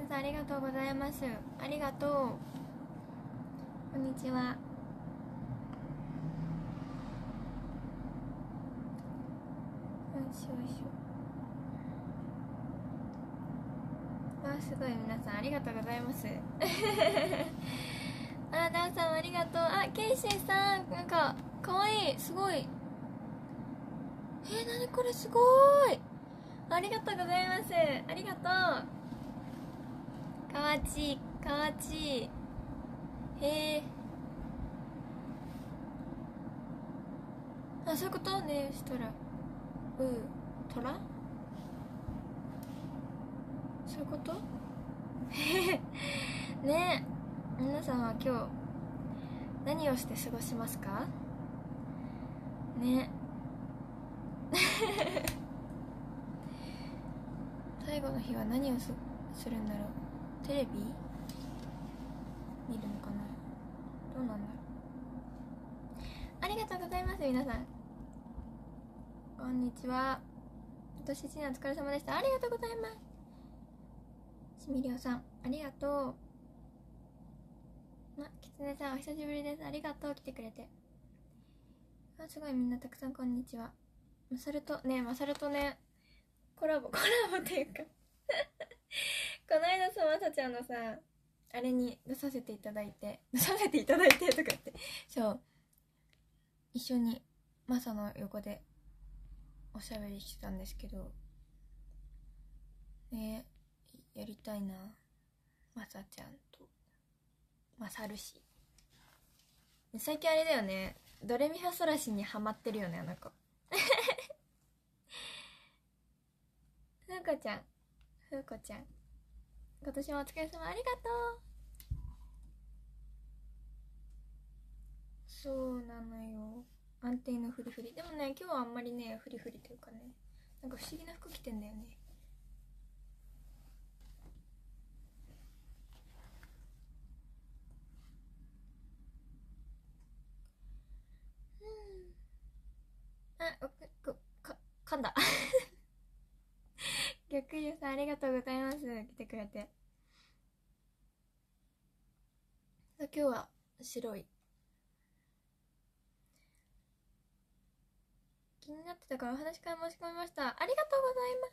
皆さんありがとうございます。ありがとう。こんにちは。よいしょよいしょ。わあ、すごい、皆さんありがとうございますあ、ダンさんありがとう。あ、ケイシーさん、なんかかわいい。すごい。なにこれ、すごい。ありがとうございます。ありがとう。かわちいかわちい。あ、そういうことね。したらトラ、そういうことねえ、皆さんは今日何をして過ごしますかね。最後の日は何をするんだろう。テレビ見るのかな。どうなんだろう。ありがとうございます。皆さんこんにちは。今年1年お疲れ様でした。ありがとうございます。しみりょうさんありがとう。きつねさんお久しぶりです。ありがとう、来てくれて。あ、すごい、みんなたくさんこんにちは。マサルとねコラボっていうかこの間さ、まさちゃんのさあれに出させていただいてとかってそう一緒にマサの横でおしゃべりしてたんですけどね、やりたいな。マサちゃんとマサルシ最近あれだよね、ドレミファソラシにハマってるよね、あの子ふうこちゃん今年もお疲れ様、ありがとう。そうなのよ、安定のフリフリ。でもね、今日はあんまりねフリフリというかね、なんか不思議な服着てんだよね。噛んだ逆流さんありがとうございます。来てくれて。今日は白い、気になってたからお話会申し込みました。ありがとうござい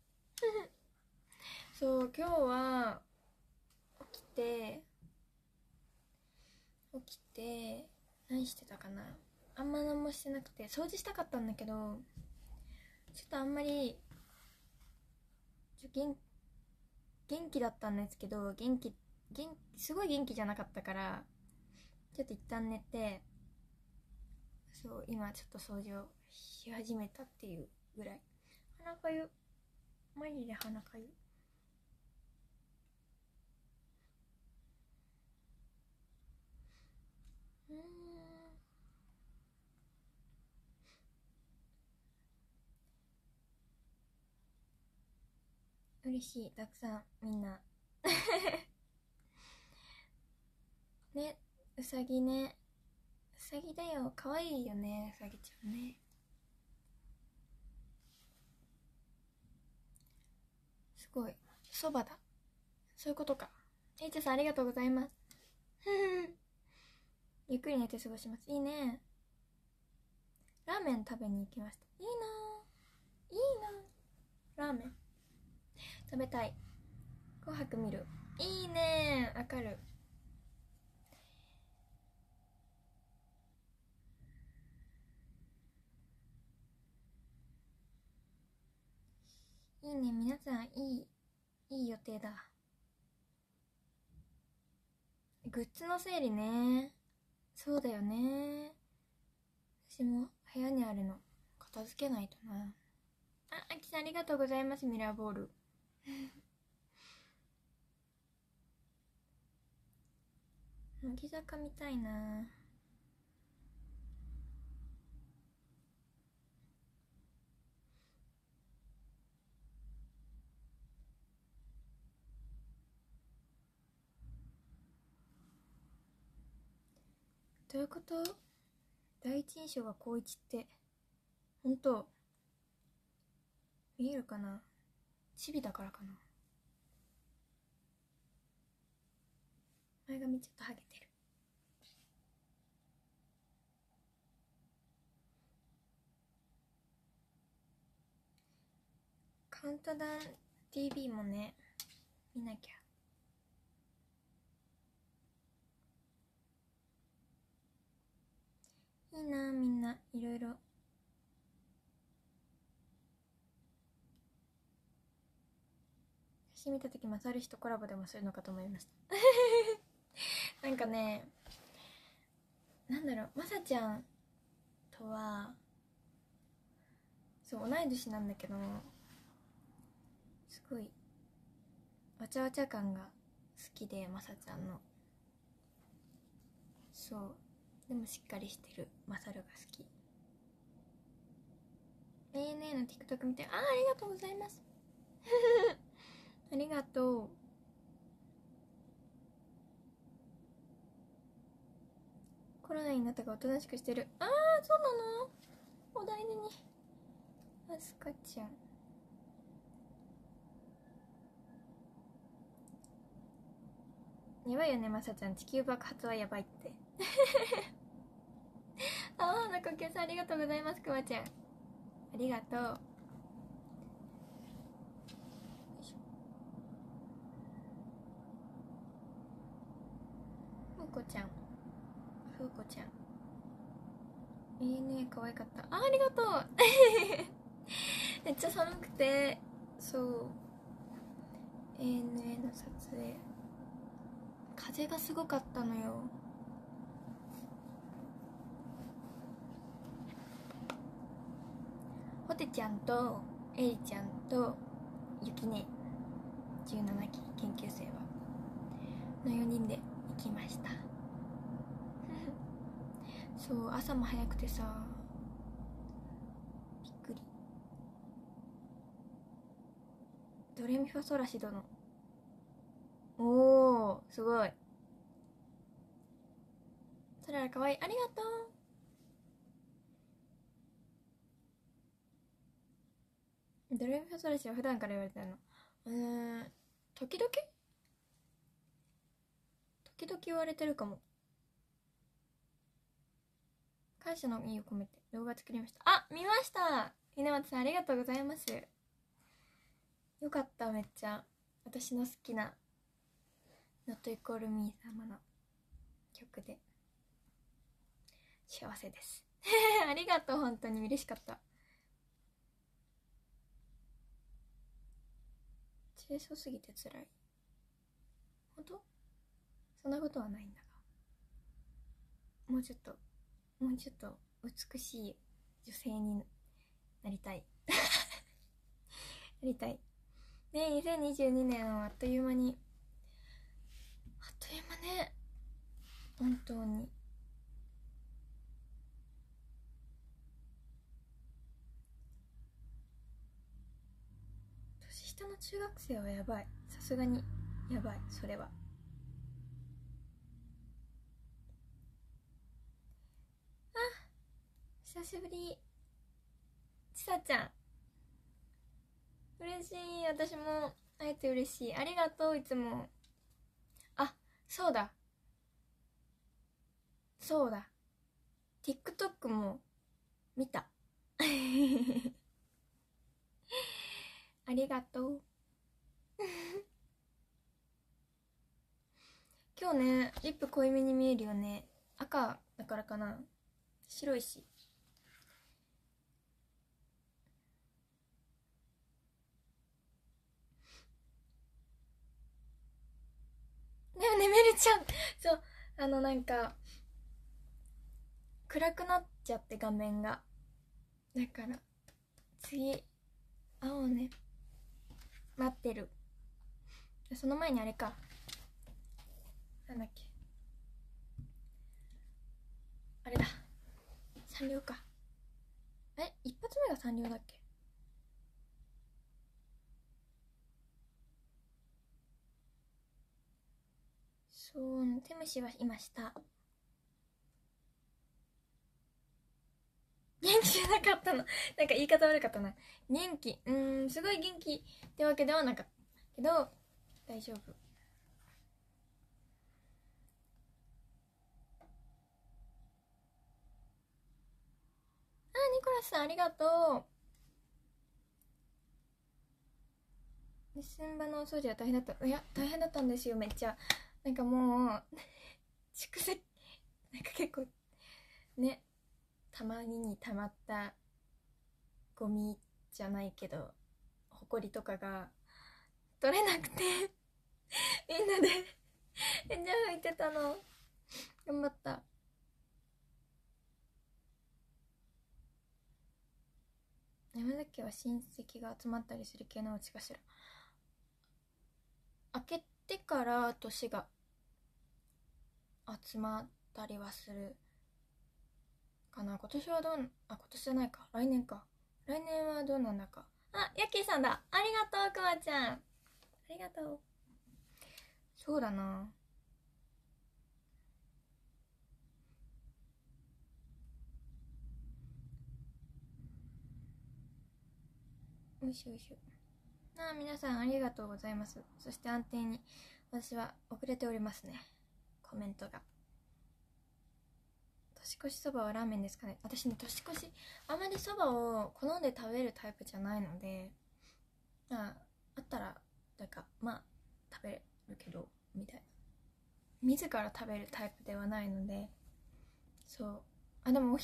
ますそう今日は起きて何してたかな。あんま何もしてなくて、掃除したかったんだけどちょっとあんまり元気だったんですけど、すごい元気じゃなかったからちょっと一旦寝て、そう今ちょっと掃除をし始めたっていうぐらい。鼻かゆ、マジで鼻かゆ。嬉しい、たくさんみんなね、うさぎね、うさぎだよ、かわいいよね、うさぎちゃんね。すごい、そばだ、そういうことか。エイチャさんありがとうございますゆっくり寝て過ごします。いいね。ラーメン食べに行きました。いいなラーメン食べたい。紅白見る。いいね、わかる。いいね、皆さんいい予定だ。グッズの整理ね、そうだよね。私も部屋にあるの片付けないとな。あきさんありがとうございます。ミラーボール乃木坂見たいな。どういうこと？第一印象が高一って本当見えるかな。チビだからかな。 前髪ちょっとハゲてる。カウントダウン TV もね見なきゃ。いいな、みんないろいろ。写真見たとき、マサルヒとコラボでもするのかと思いましたなんかね、なんだろう、マサちゃんとはそう同い年なんだけど、すごいわちゃわちゃ感が好きで、マサちゃんの。そうでもしっかりしてるマサルが好き。 ANA の TikTok 見て、ありがとうございますありがとう。コロナになったからおとなしくしてる。そうなの。お大事に。あすかちゃんやばいよね、まさちゃん。地球爆発はやばいって中呼吸さんありがとうございます。くまちゃんありがとう。ふうこちゃん、ふうこちゃん ANA 可愛かった。ありがとうめっちゃ寒くて、そう ANA の撮影風がすごかったのよ。ホテちゃんとエリちゃんとゆきね17期研究生はの4人で行きましたそう朝も早くてさ、びっくり。ドレミファソラシドのおーすごい。そららかわいい、ありがとう。ドレミファソラシは普段から言われてるの。時々言われてるかも。感謝の意を込めて動画作りました。見ました。稲松さんありがとうございます。よかった、めっちゃ私の好きな Not Equal Me 様の曲で幸せですありがとう、本当に嬉しかった。清楚すぎてつらい。本当？そんなことはないんだが、もうちょっと美しい女性になりたいなりたいね。2022年はあっという間ね。本当に年下の中学生はやばい。さすがにやばい、それは。久しぶり。ちさちゃん嬉しい。私も会えて嬉しい。ありがとう、いつも。そうだ TikTok も見たありがとう今日ね、リップ濃いめに見えるよね。赤だからかな。白いし。ねめるちゃんそうなんか暗くなっちゃって画面が。だから次青ね待ってる。その前にあれか、なんだっけ、あれだ、サンリオか。一発目がサンリオだっけ。そう手虫は今した元気じゃなかったのなんか言い方悪かったな。元気すごい元気ってわけではなかったけど大丈夫。 ニコラスさんありがとう。レッスン場のお掃除は大変だった。いや大変だったんですよ、めっちゃ。なんかもう蓄積なんか結構ね、たまに溜まったゴミじゃないけどほこりとかが取れなくてみんなでじゃあ拭いてたの。頑張った。山崎は親戚が集まったりする系のうちかしら。開けてから年が集まったりはするかな。今年はどう、今年じゃないか、来年か。来年はどうなんだか。ヤッキーさんだ。ありがとう、くまちゃん。ありがとう。そうだな。おいしょおいしょ。皆さんありがとうございます。そして安定に私は遅れておりますね、コメントが。年越しそばはラーメンですかね。私ね、年越しあまりそばを好んで食べるタイプじゃないので、あったらなんか食べるけどみたいな、自ら食べるタイプではないので。そうでもお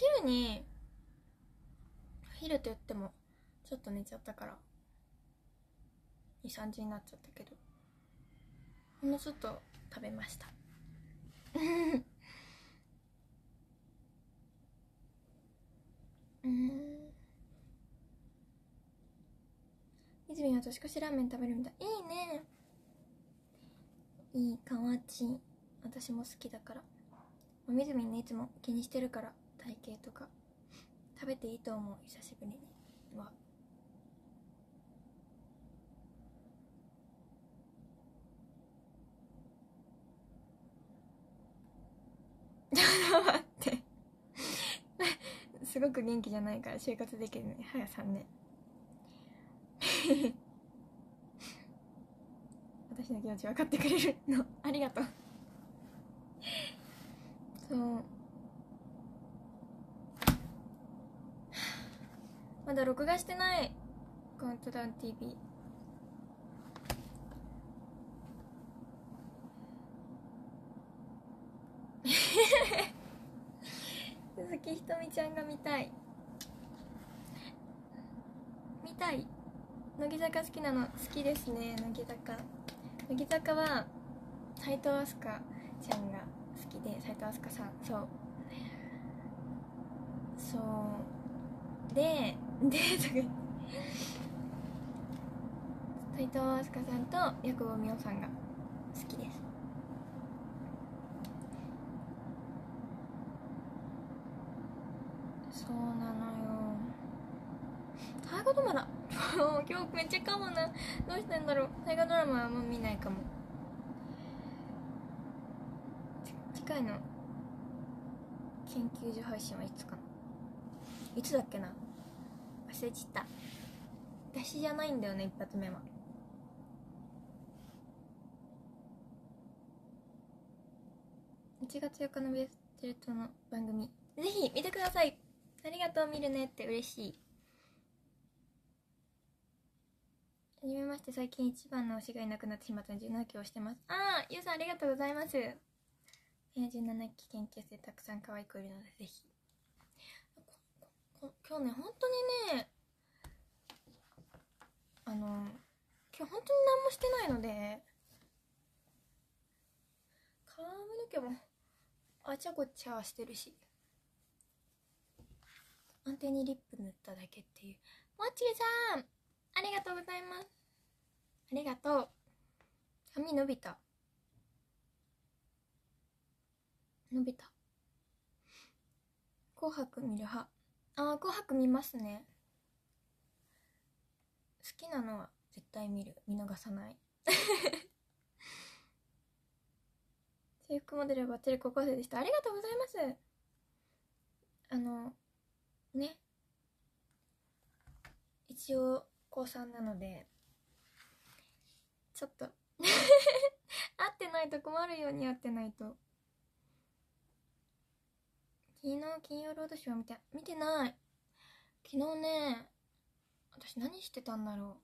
昼って言ってもちょっと寝ちゃったから2、3時になっちゃったけど、ほんのちょっと食べました泉は年越しラーメン食べるみたい。いいね、いいかわち。私も好きだから。みずみんね、いつも気にしてるから、体型とか食べていいと思う。久しぶりにはちょっと待ってすごく元気じゃないから就活できるね、はやさんね私の気持ち分かってくれるのありがとう。そうまだ録画してないカウントダウン TV 鈴木ひとみちゃんが見たい乃木坂好きなの。好きですね、乃木坂は斉藤飛鳥ちゃんが好きで、斉藤飛鳥さん。そうで斉藤飛鳥さんと八久保美桜さんが好きです。そうなのよ。大河ドラマ今日めっちゃかもな。どうしてんだろう。大河ドラマはあんま見ないかも。次回の研究所配信はいつかな。いつだっけな、忘れちった。私じゃないんだよね、一発目は。1月4日のベストレットの番組ぜひ見てください。ありがとう、見るねって嬉しい。はじめまして、最近一番の推しがいなくなってしまったので17期をしてます。ゆうさんありがとうございます。17期研究生たくさん可愛い子いるのでぜひ。今日ね、本当にね、今日本当に何もしてないので、髪の毛もあちゃこちゃしてるし、安定にリップ塗っただけっていう。もっちーさんありがとうございます。ありがとう。髪伸びた。紅白見る派。紅白見ますね。好きなのは絶対見る、見逃さない制服モデルはバッチリ高校生でした。ありがとうございます。ね、一応高3なのでちょっと合ってないと困るように合ってないと。昨日金曜ロードショー見てない。 昨日ね、私何してたんだろ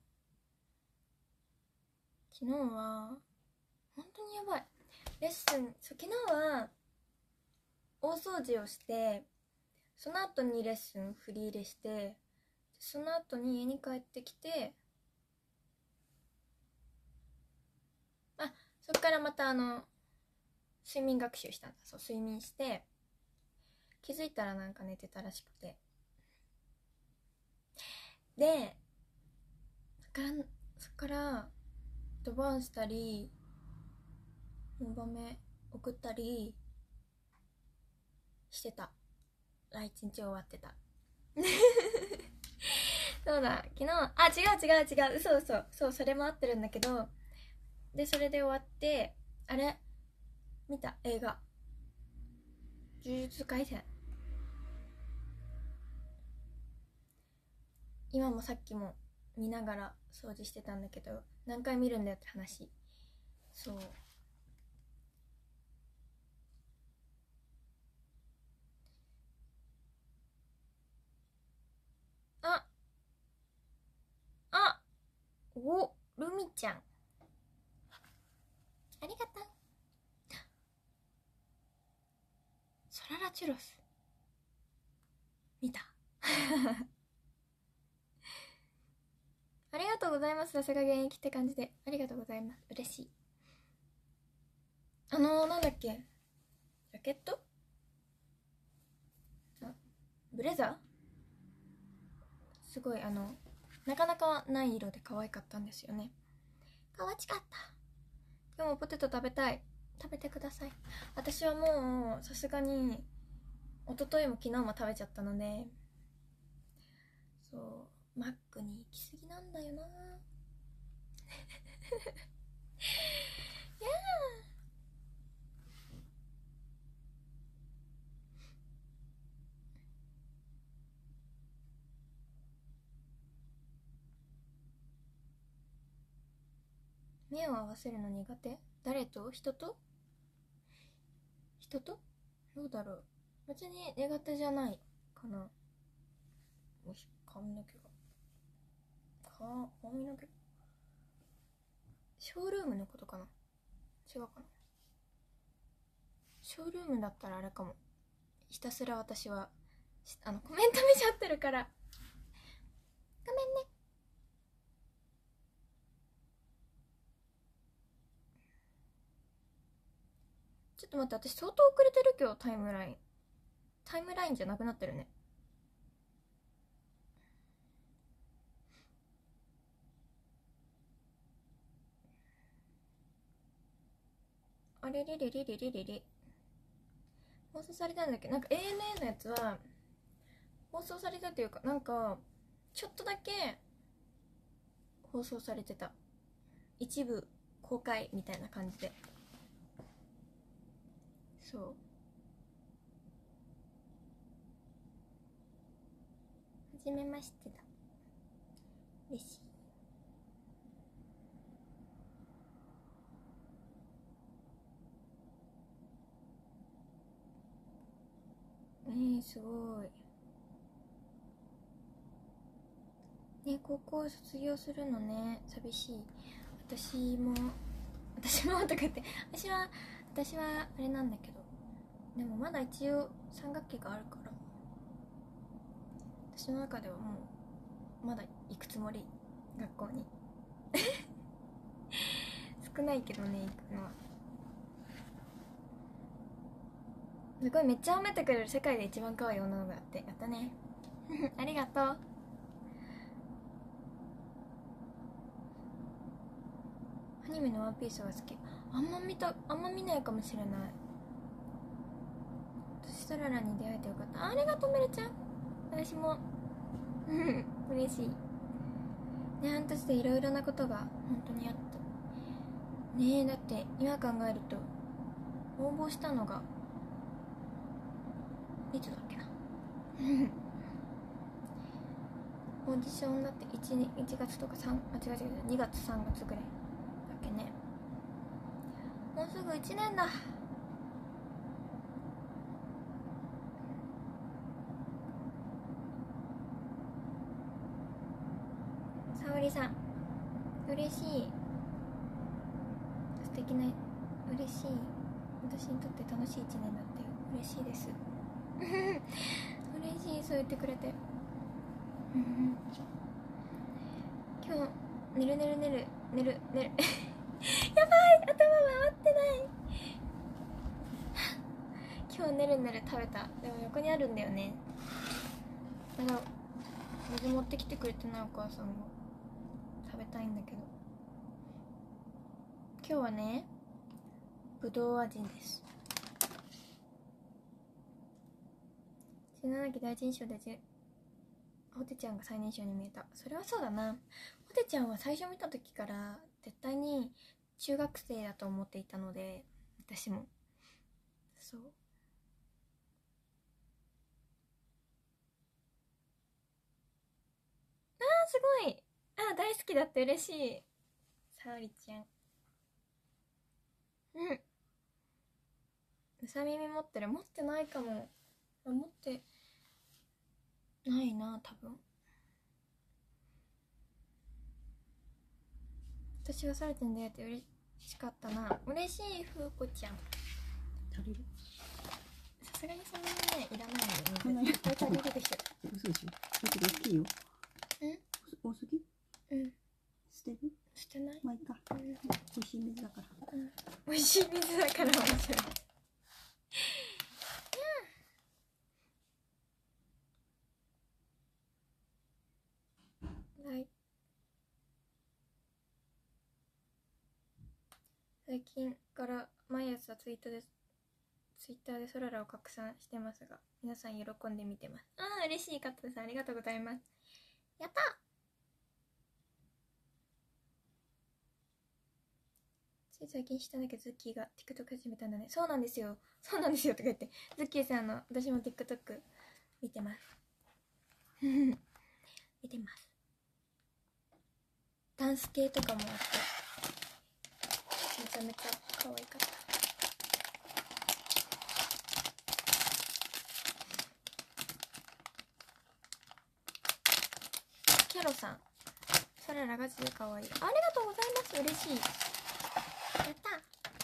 う。昨日は本当にやばいレッスン。昨日は大掃除をして、その後にレッスン振り入れして、その後に家に帰ってきて、そっからまた睡眠学習したんだ。そう、睡眠して、気づいたらなんか寝てたらしくて、でそっからドバンしたり、4番目送ったりしてたら一日終わってたそうだ、昨日違う嘘そう、それも合ってるんだけど、でそれで終わって、あれ見た映画呪術廻戦。今もさっきも見ながら掃除してたんだけど、何回見るんだよって話。そう、ルミちゃん、ありがとう。ソララチュロス見たありがとうございます。さすが現役って感じでありがとうございます。嬉しい。なんだっけ、ジャケット、ブレザー、すごいなかなかない色で可愛かったんですよね。可愛かった。でもポテト食べたい。食べてください。私はもうさすがに一昨日も昨日も食べちゃったので、そうマックに行き過ぎなんだよなや目を合わせるの苦手？誰と？人とどうだろう。別に苦手じゃないかな。よし、髪の毛ショールームのことかな。違うかな。ショールームだったらあれかも。ひたすら私はコメント見ちゃってるから、ごめんね。ちょっと待って、私相当遅れてる。今日タイムラインじゃなくなってるね。あれれれれれれれれ、放送されたんだっけ。なんか ANA のやつは放送されたというか、なんかちょっとだけ放送されてた。一部公開みたいな感じで。そう、はじめましてだ。嬉しい。すごいね。高校卒業するのね、寂しい。私もとか言って、私はあれなんだけど、でもまだ一応3学期があるから、私の中ではもうまだ行くつもり、学校に少ないけどね、行くのは。すごい、めっちゃ褒めてくれる。世界で一番可愛い女の子だって。やったねありがとう。アニメのワンピースが好き。あんま見ないかもしれない。私トララに出会えてよかった。ありがとうメルちゃん。私も嬉しいね。半年でいろいろなことが本当にあったね。えだって今考えると、応募したのがいつだっけなオーディションだって 1月とか2月3月ぐらいだっけね。もうすぐ1年だ。 敵な、嬉しい、私にとって楽しい一年だって嬉しいです嬉しい、そう言ってくれて今日寝るやばい、頭回ってない今日ねる食べた。でも横にあるんだよね。まだ水持ってきてくれてないお母さんが食べたいんだけど、今日はねぶどう味です。17期第一印象でホテちゃんが最年少に見えた。それはそうだな。ホテちゃんは最初見た時から絶対に中学生だと思っていたので、私もそう。すごい。大好きだって嬉しい。さおりちゃん。うさ耳持ってる？持ってないかも。持ってないな、多分。私はされてんだよって嬉しかったな。嬉しい、ふうこちゃん。 足りる？ さすがにそんなにね、いらないのに。絶対足りるでしょ。 嘘でしょ？だけど大きいよ。多すぎ？捨てる？ 捨てない？ まあいいか。美味しい水だから。 美味しい水だから面白い。最近から毎朝ツイッターでソララを拡散してますが、皆さん喜んで見てます。嬉しい方です。ありがとうございます。やったつい最近知ったんだけど、ズッキーが TikTok 始めたんだね。そうなんですよとか言って、ズッキーさん私も TikTok 見てます見てます。ダンス系とかもあってめちゃめちゃ可愛かった。キャロさん、ソララガチで可愛い。ありがとうございます。嬉しい。やった。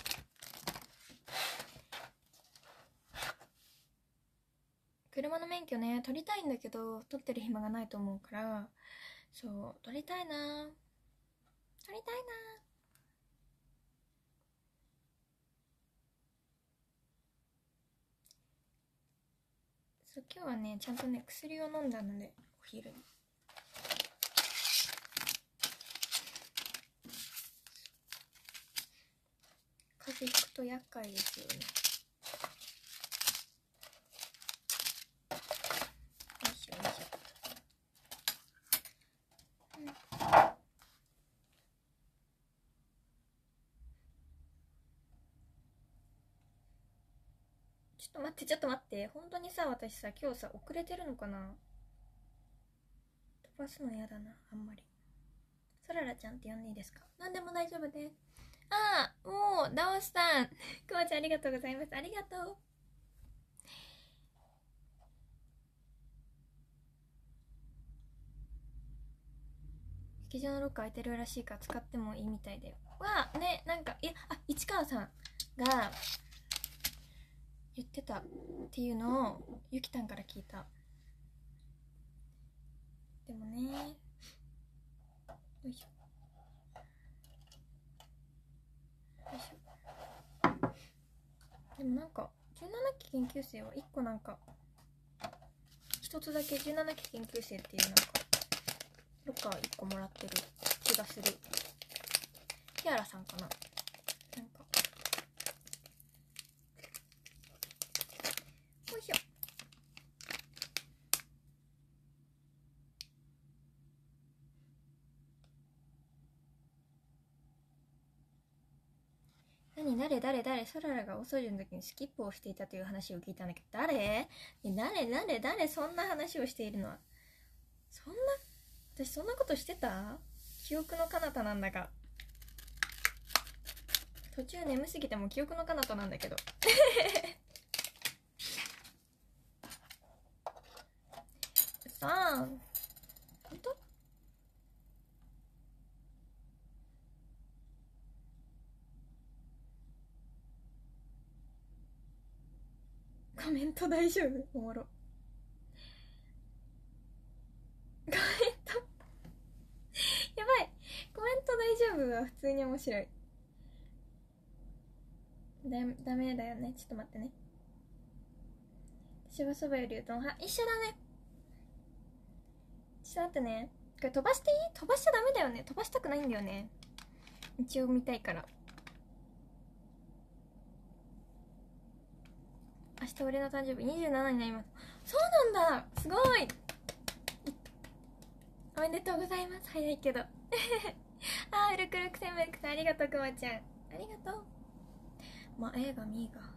車の免許ね、取りたいんだけど取ってる暇がないと思うから、そう取りたいな。そう今日はねちゃんとね薬を飲んだので、お昼に風邪ひくと厄介ですよね。よいしょよいしょ。ちょっと待って、本当にさ、私さ今日さ遅れてるのかな。飛ばすのやだな、あんまり。ソララちゃんって呼んでいいですか？何でも大丈夫です。もうダオスさんくまちゃんありがとうございます。ありがとう。劇場のロッカー空いてるらしいから使ってもいいみたいだよ。ね、なんか市川さんが言ってたっていうのをゆきたんから聞いた。でもね、よいしょよいしょ。でもなんか17期研究生は1個なんか1つだけ17期研究生っていうなんかロッカー1個もらってる気がする。キアラさんかな。なんかよいしょ。誰ソララがお掃除の時にスキップをしていたという話を聞いたんだけど、誰そんな話をしているのは。私そんなことしてた？記憶の彼方なんだが。途中眠すぎても記憶の彼方なんだけどさあほんと？ コメント大丈夫？おもろ。コメントやばい、コメント大丈夫は普通に面白い。ダメだよね。ちょっと待ってね。私はそばよりうどん派。一緒だね。ちょっと待ってね。これ飛ばしていい？飛ばしちゃダメだよね。飛ばしたくないんだよね。一応見たいから。明日俺の誕生日27になります。そうなんだ、すごい。おめでとうございます。早いけどウルクルクセンメルクさんありがとう。くまちゃんありがとう。まあ映画ミーが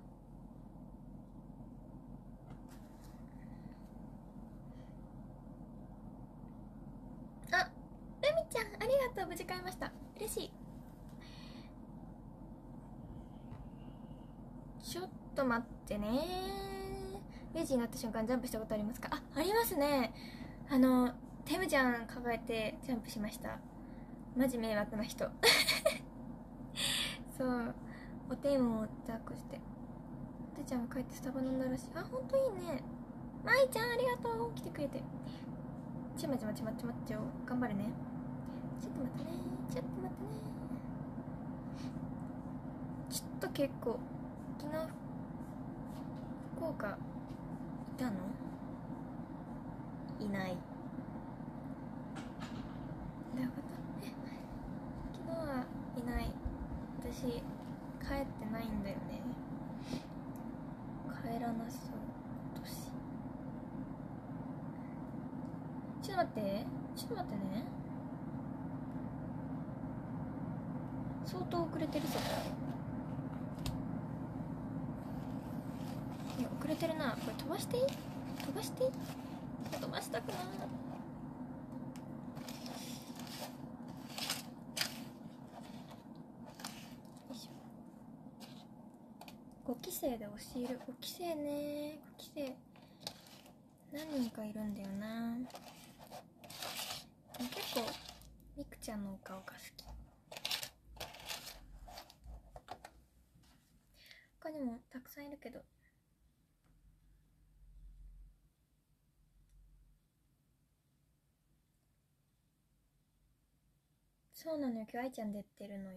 ルミちゃんありがとう。無事買いました。嬉しい。ちょっと待ってね。レジになった瞬間ジャンプしたことありますか？ありますね。テムちゃん抱えてジャンプしました。マジ迷惑な人そうおテムを抱っこして、てちゃんが帰ってスタバ飲んだらしい。ほんといいね。まいちゃんありがとう。来てくれて。ちまちょ頑張るね。ちょっと待ってね。ちょっと結構昨日福岡いたの？いない。どういうこと？昨日はいない。私帰ってないんだよね。帰らなそう今年。ちょっと待ってね。相当遅れてるぞ。いや遅れてるな。これ飛ばしていい？飛ばしたくない。5期生で教える。5期生ね。5期生何人かいるんだよな。結構みくちゃんのお顔が好き。他にもたくさんいるけど、そうなのよ。今日愛ちゃん出てるのよ。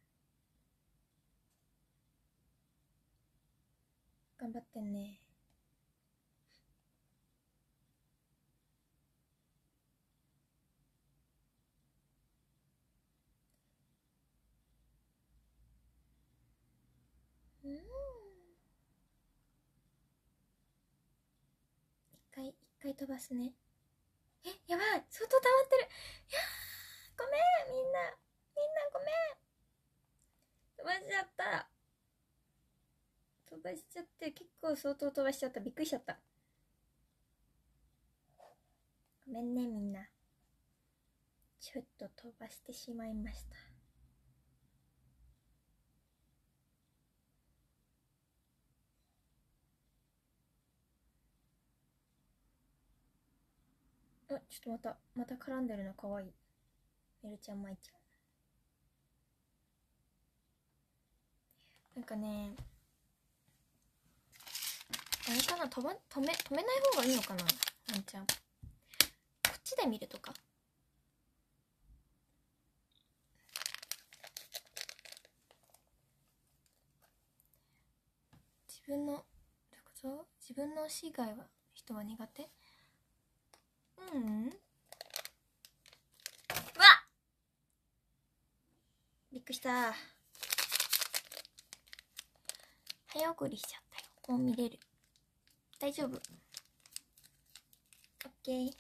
頑張ってんね。一回飛ばすね。やばい、相当溜まってる。いやー、ごめん、みんなごめん。飛ばしちゃった。結構相当飛ばしちゃった。びっくりしちゃった。ごめんね、みんな。ちょっと飛ばしてしまいました。ちょっとまた絡んでるのかわいい。メルちゃん、まいちゃん。なんかね、あれかな、止めない方がいいのかな、まいちゃん。こっちで見るとか。自分の推し以外は人は苦手？うわっ、びっくりした。早送りしちゃったよ。もう見れる。大丈夫。オッケー。ちょっ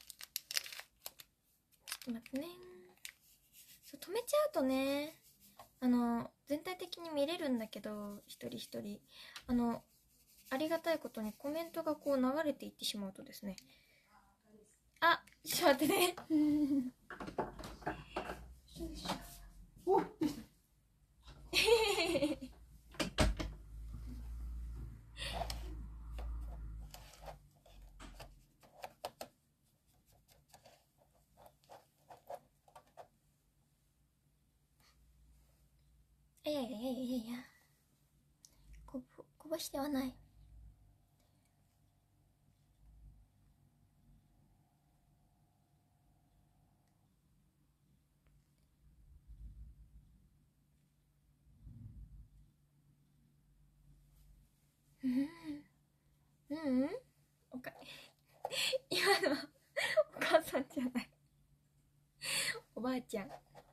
と待ってね。止めちゃうとね、全体的に見れるんだけど、一人一人ありがたいことにコメントがこう流れていってしまうとですね、ちょっと待ってねおいやこぼしてはない。 今のはお母さんじゃないおばあちゃん。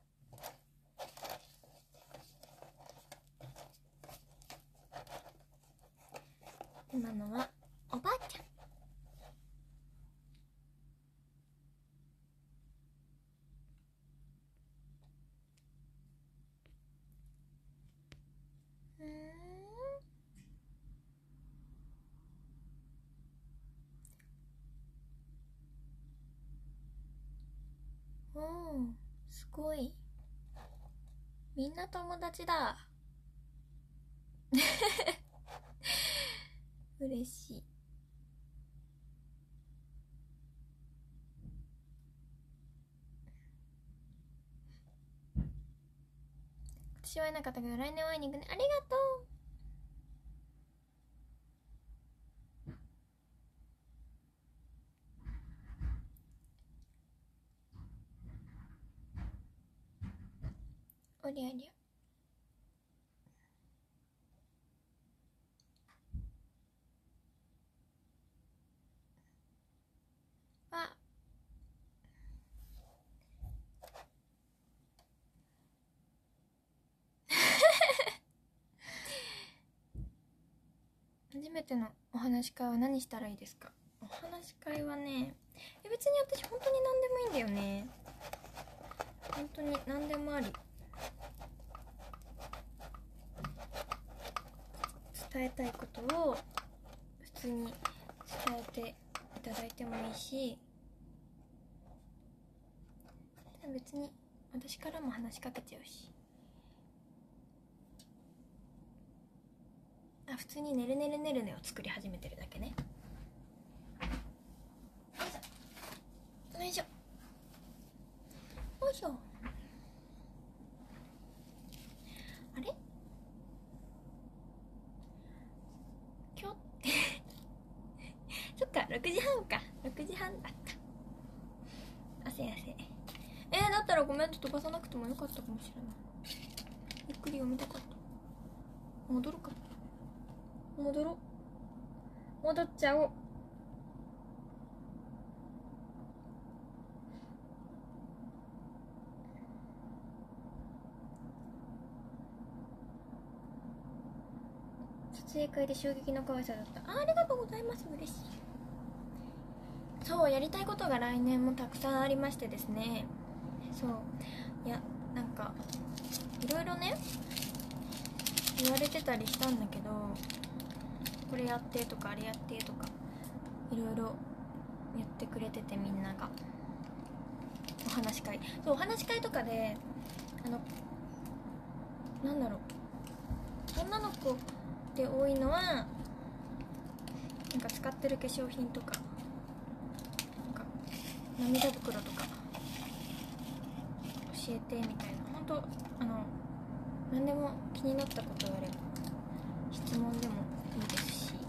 今のはおばあちゃん。おー、すごい。みんな友達だ。嬉しい。今年は会えなかったけど来年は会いに行くね。ありがとう。おりゃりゃ。あ初めてのお話し会は何したらいいですか？お話し会はね、別に私本当に何でもいいんだよね。本当に何でもあり。伝えたいことを普通に伝えていただいてもいいし、別に私からも話しかけちゃうし、普通にねるねるねるねを作り始めてるだけね。よいしょよいしょ。あれ今日そっか、6時半か。6時半だった。汗汗。だったらコメント飛ばさなくてもよかったかもしれない。ゆっくり読みたかった。戻るか。戻っちゃおう。撮影会で衝撃の可愛さだった。ありがとうございます。嬉しい。そう、やりたいことが来年もたくさんありましてですね。そう、いや、なんかいろいろね言われてたりしたんだけど、これやってとかあれやってとかいろいろ言ってくれてて、みんながお話し会、そう、お話し会とかでなんだろう、女の子で多いのはなんか使ってる化粧品とか、なんか涙袋とか教えてみたいな。本当何でも気になったことがあれば質問でもいいですし、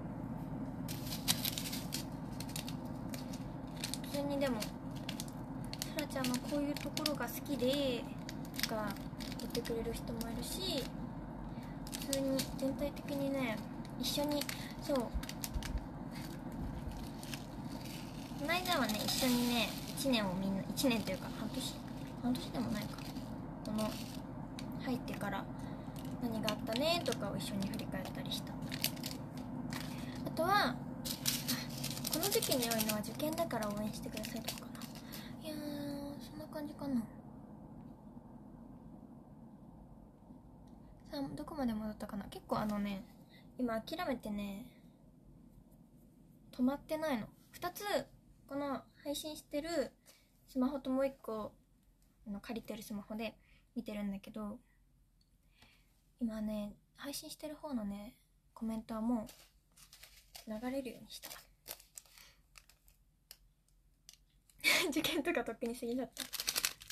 普通にでもさらちゃんのこういうところが好きでとか言ってくれる人もいるし、普通に全体的にね一緒に、そう、この間はね一緒にね1年をみんな、1年というか半年でもないか、この入ってから何があったねとかを一緒に振り返ったりした。あとはこの時期に多いのは受験だから応援してくださいとかかな。いやー、そんな感じかな。さあ、どこまで戻ったかな。結構今諦めてね止まってないの。2つこの配信してるスマホともう1個借りてるスマホで見てるんだけど、今ね配信してる方のねコメントはもう流れるようにした。受験とかとっくに過ぎだった。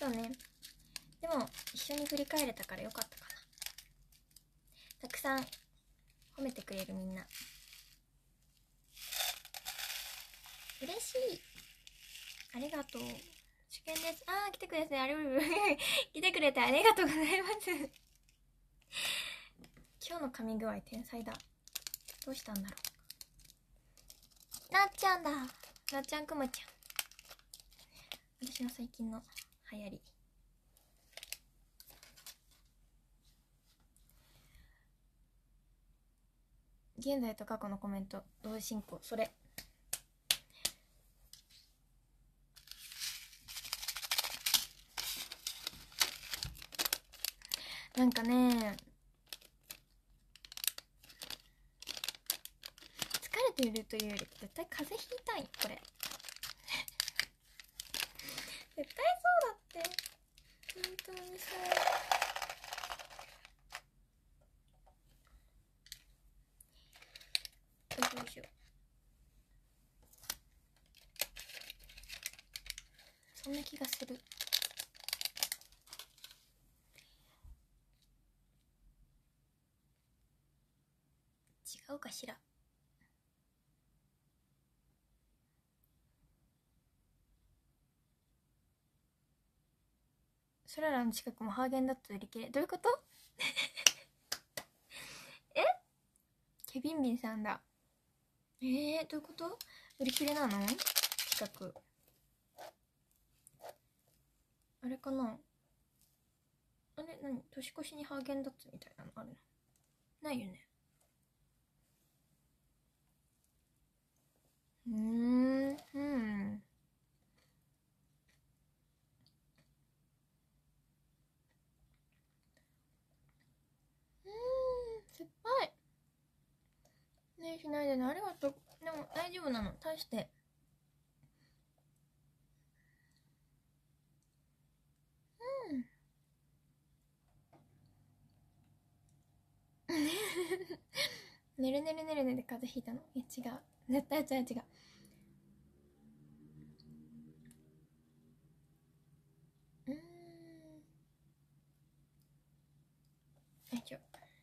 そうね、でも一緒に振り返れたからよかったかな。たくさん褒めてくれるみんな嬉しい。ありがとう。受験です。来てくれてありがとう来てくれてありがとうございます今日の髪具合天才だ。どうしたんだろなっちゃんだ。なっちゃんくまちゃん。私の最近の流行り。現在と過去のコメント同時進行。それなんかね、疲れているというより絶対風邪ひいたんよこれ絶対そうだって本当にそう。よいしょ。そんな気がする。違うかしら。そららの近くもハーゲンダッツ売り切れ。どういうことえ、ケビンビンさんだ。どういうこと？売り切れなの？近くあれかな。あれ何、年越しにハーゲンダッツみたいなのあるの？ないよね。酸っぱいね。しないでね、ありがとう。でも大丈夫なの、大してねるねるねるねで風邪ひいたの？いや違う、絶対違う違う。よいしょ。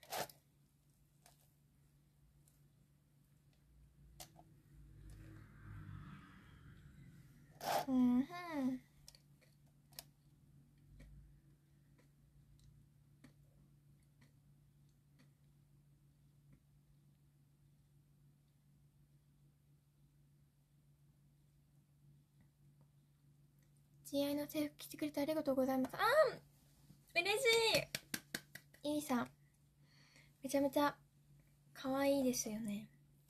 慈愛の制服着てくれてありがとうございます。嬉しい。いいさんめちゃめちゃ可愛いですよね。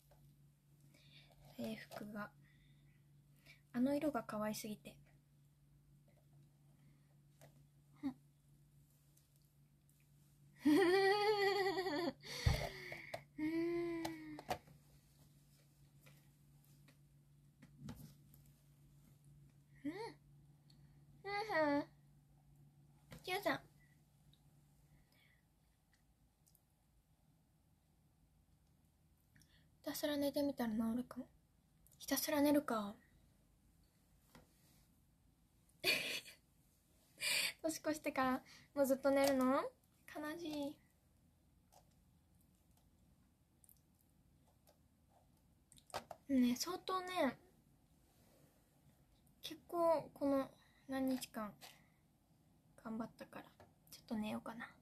制服があの色が可愛すぎてキヨさん、ひたすら寝てみたら治るかも。ひたすら寝るか。年越してからもうずっと寝るの？悲しいね。相当ね、結構この何日間頑張ったからちょっと寝ようかな。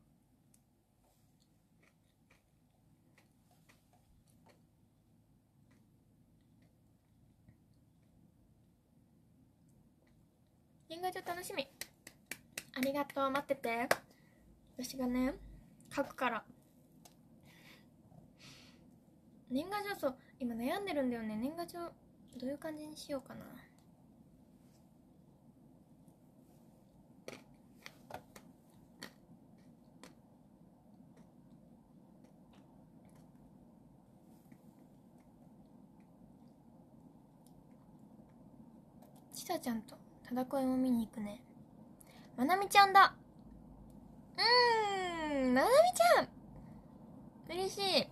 年賀状楽しみ。ありがとう。待ってて、私がね書くから。年賀状、そう今悩んでるんだよね。年賀状どういう感じにしようかな。ちさちゃんとただ声も見に行くね。まなみちゃんだ。まなみちゃん嬉しい。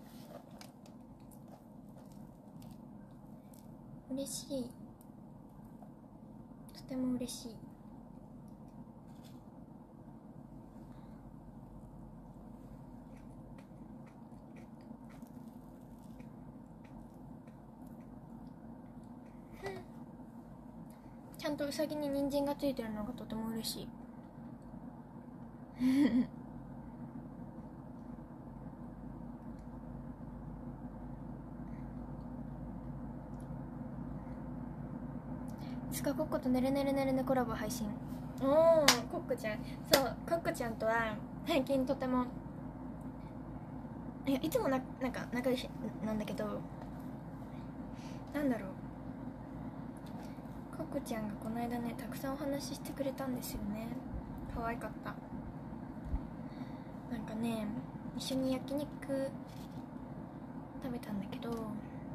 嬉しい。とても嬉しい。ちゃんとうさぎに人参がついてるのがとても嬉しい。 つかコッコとねるねるねるねコラボ配信。おー、コッコちゃん。そう、コッコちゃんとは最近とてもいつもなんか仲良しなんだけど、なんだろう、コッコちゃんがこの間ねたくさんお話ししてくれたんですよね。可愛かった。なんかね、一緒に焼肉食べたんだけど可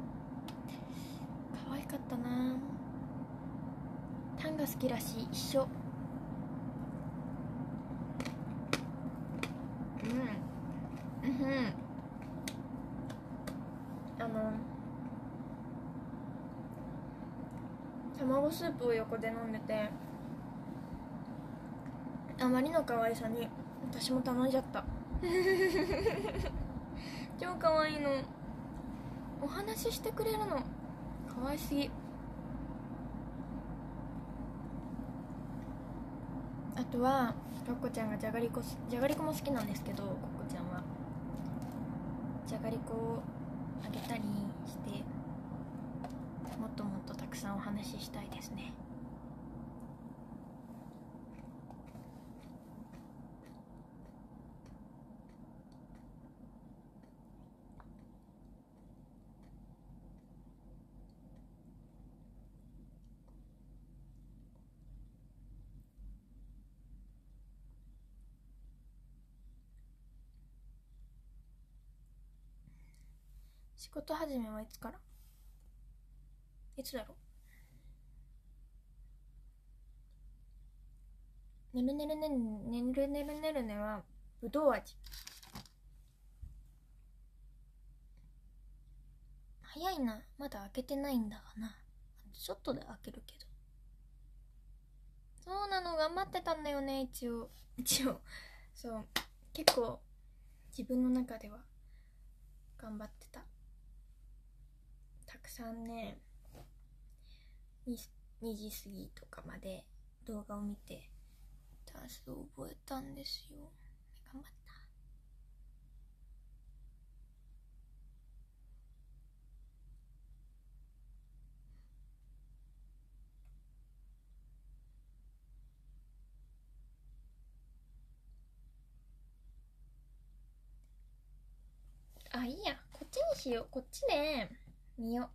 愛かったな。タンが好きらしい。一緒。卵スープを横で飲んでて、あまりの可愛さに私も頼んじゃった超可愛いの。お話ししてくれるの可愛すぎ。あとはコッコちゃんがじゃがりこも好きなんですけど、コッコちゃんはじゃがりこをあげたりしてもっともっとたくさんお話ししたいですね。仕事始めはいつから？いつだろう。ねるねるねるねるねるねるねはぶどう味。早いな、まだ開けてないんだがな。ちょっとで開けるけど。そうなの、頑張ってたんだよね。一応そう結構自分の中では頑張ってた。たくさんね、2時過ぎとかまで動画を見てダンスを覚えたんですよ。頑張った。あ、いいや、こっちにしよう。こっちで見よ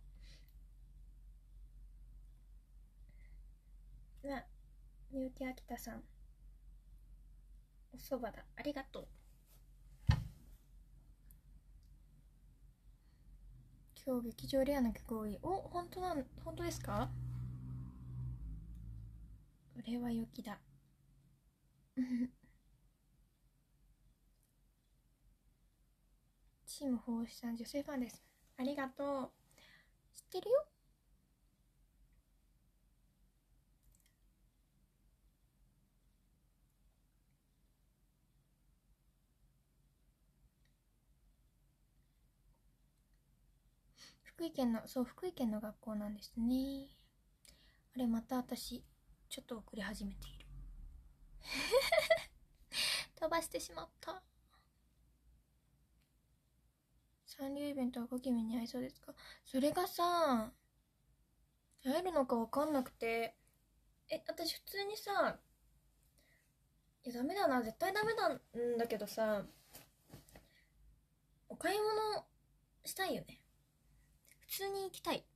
う。な、みゆきあきたさん、おそばだ、ありがとう。今日劇場レアな曲多い。お、本当ですか？これは良きだチーム奉仕さん、女性ファンです。ありがとう。知ってるよ。福井県の学校なんですね。あれ、また私ちょっと遅れ始めている飛ばしてしまった。サンリオイベントは5期目に合いそうですか？それがさ、会えるのか分かんなくて、私普通にさ、いやダメだな、絶対ダメなんだけどさ、お買い物したいよね。普通に行きたい。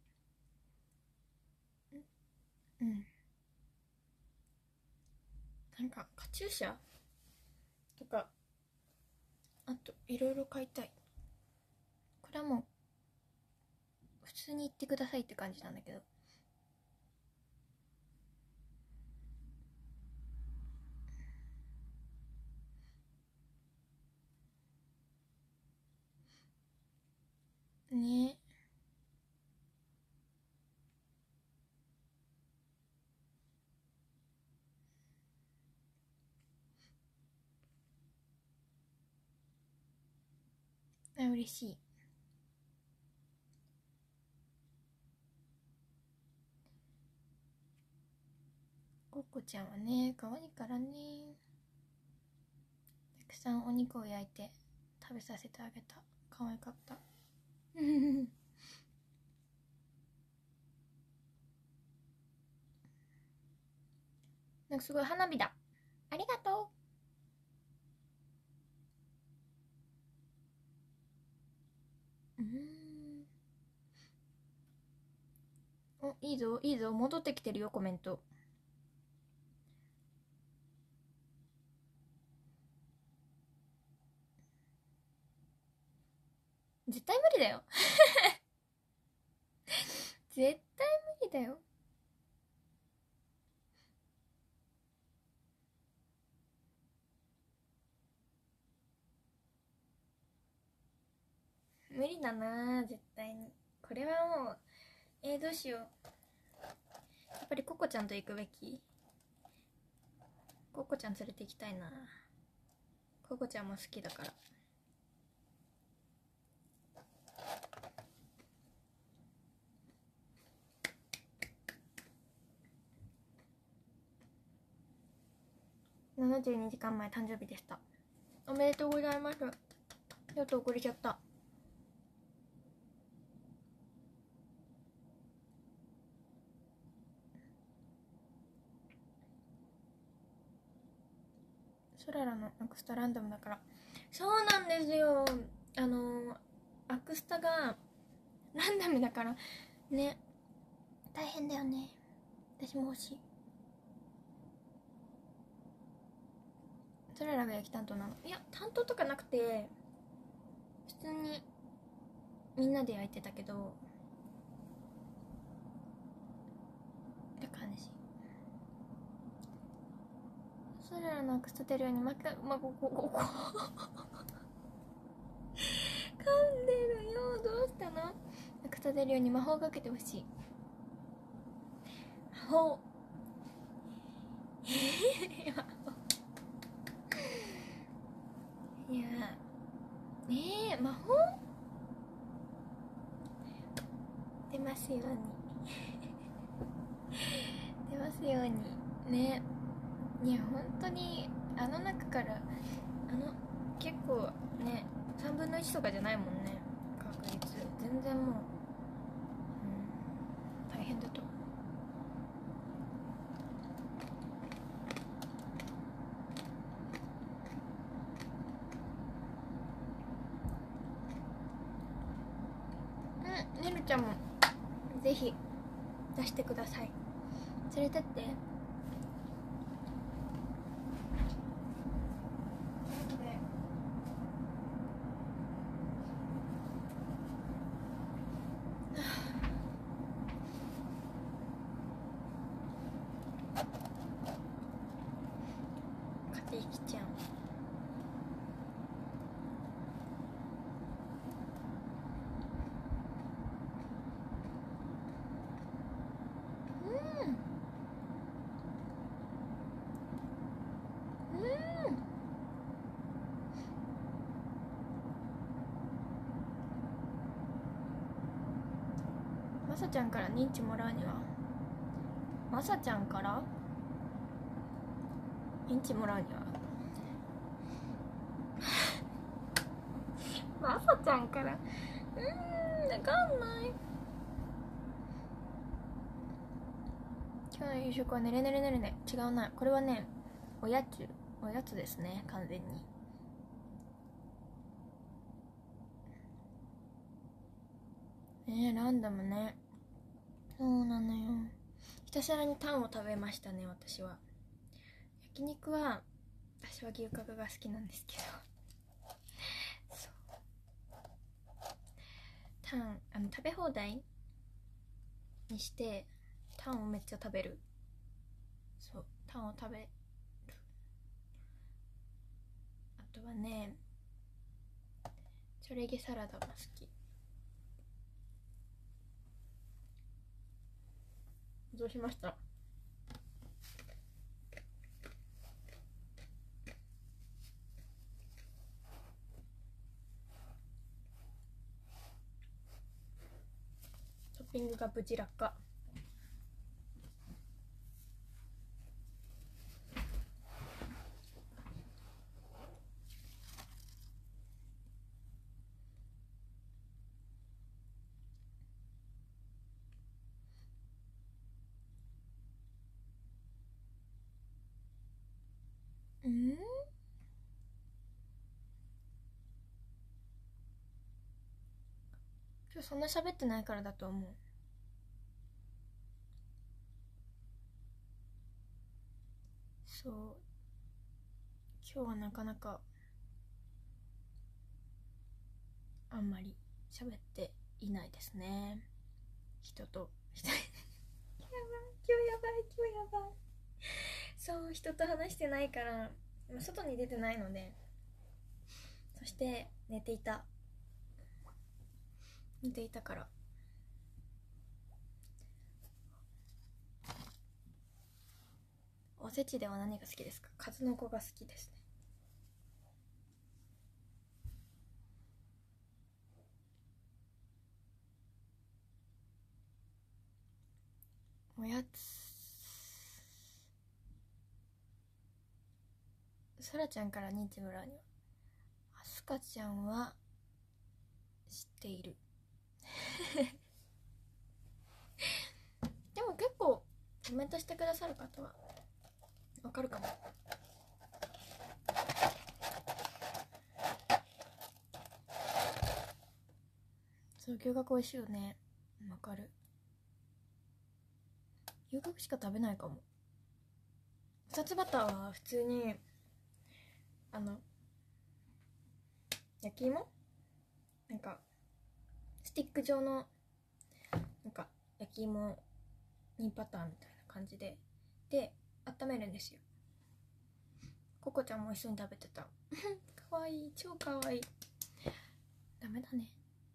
なんかカチューシャとか、あといろいろ買いたい。これはもう普通に行ってくださいって感じなんだけど。ね。嬉しい。コッコちゃんはね、可愛いからね。たくさんお肉を焼いて食べさせてあげた。可愛かったなんかすごい花火だ。ありがとう。お、いいぞいいぞ、戻ってきてるよコメント。絶対無理だよ絶対無理だよ。無理だな絶対に。これはもうどうしよう。やっぱりココちゃんと行くべき。ココちゃん連れて行きたいな。ココちゃんも好きだから。72時間前誕生日でした。おめでとうございます。ちょっと遅れちゃった。ソララのアクスタランダムだから。そうなんですよ。アクスタがランダムだからね、大変だよね。私も欲しい。ソララが焼き担当なの？いや、担当とかなくて普通にみんなで焼いてたけどって感じ。ソララのアクスタ出るようにここ噛んでるよ。どうしたの？アクスタ出るように魔法かけてほしい。魔法いや魔法出ますように出ますようにね。いや本当にあの中から結構ね3分の1とかじゃないもんね、確率。全然もう、大変だと。ねるちゃんもぜひ出してください。連れてって。風邪ひきちゃん。まさちゃんから認知もらうには、まさちゃんから認知もらうにはまさちゃんからわかんない。今日の夕食はねれねれねるね。違うな、これはねおやつですね、完全に。ランダムね。そうなのよ。ひたすらにタンを食べましたね、私は。焼肉は私は牛角が好きなんですけどそうタン食べ放題にしてタンをめっちゃ食べる。そうタンを食べる。あとはねチョレギサラダが好き。どうしました？トッピングが無事落下。 今日そんな喋ってないからだと思う。そう、今日はなかなかあんまり喋っていないですね。人とやばい今日やばい。そう、人と話してないから外に出てないので。そして寝ていたから。おせちでは何が好きですか？数の子が好きですね。おやつ、そらちゃんから認知もらうには、あすかちゃんは知っているでも結構コメントしてくださる方はわかるかも。そう、牛角美味しいよね。わかる。牛角しか食べないかも。2つバターは普通に焼き芋なんかスティック状のなんか焼き芋にバターみたいな感じで温めるんですよ。ココちゃんも一緒に食べてたかわいい、超かわいい。ダメだね。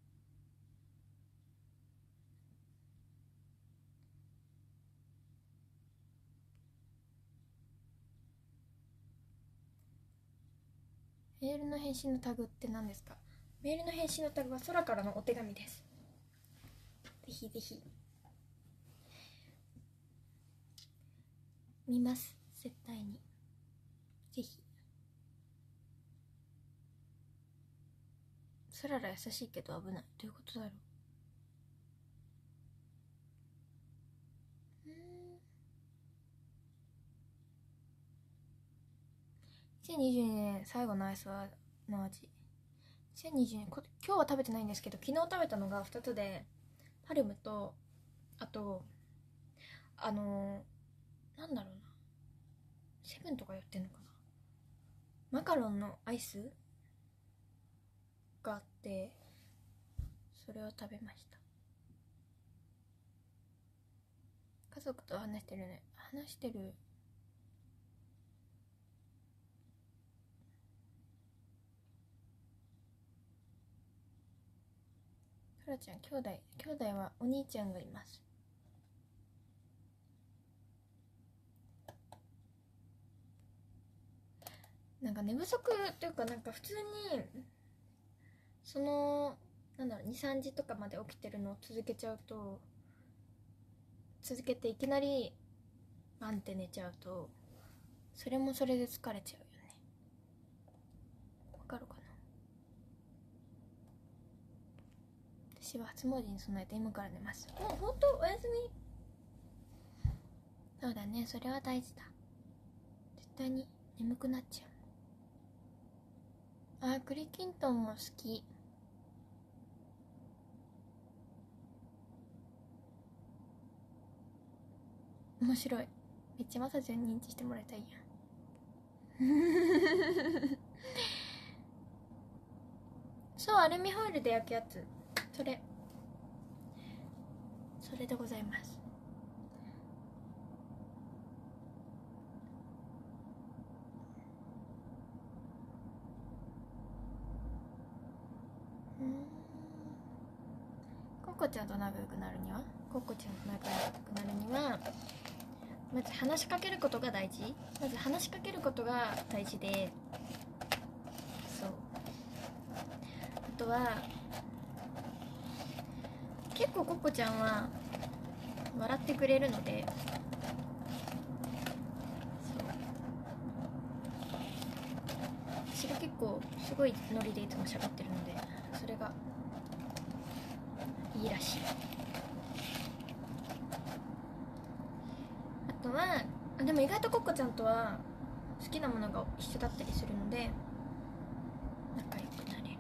メールの返信のタグって何ですか？メールの返信のタグは空からのお手紙です。ぜひぜひ見ます、絶対に。ぜひ。そらら優しいけど危ない。どういうことだろう。2022年最後のアイスはの味。2022年、今日は食べてないんですけど、昨日食べたのが2つで、パルムと、あとなんだろうな、セブンとかやってんのかな、マカロンのアイスがあって、それを食べました。家族と話してるね。話してる。そらちゃん、兄弟はお兄ちゃんがいます。なんか寝不足っていうか、なんか普通にその2、3時とかまで起きてるのを続けちゃうと、続けていきなりバンって寝ちゃうと、それもそれで疲れちゃうよね。わかるかな。私は初詣に備えて今から寝ます。もうほんとおやすみ。そうだね、それは大事だ。絶対に眠くなっちゃう。栗きんとんも好き。面白い。めっちゃまさちゃんに認知してもらいたいやんそう、アルミホイルで焼くやつ。それでございます。ココちゃんと仲良くなるにはまず話しかけることが大事。で、そう、あとは結構ココちゃんは笑ってくれるので、私が結構すごいノリでいつも喋ってるので、それがいいらしい。あとはでも意外とココちゃんとは好きなものが一緒だったりするので仲良くなれる。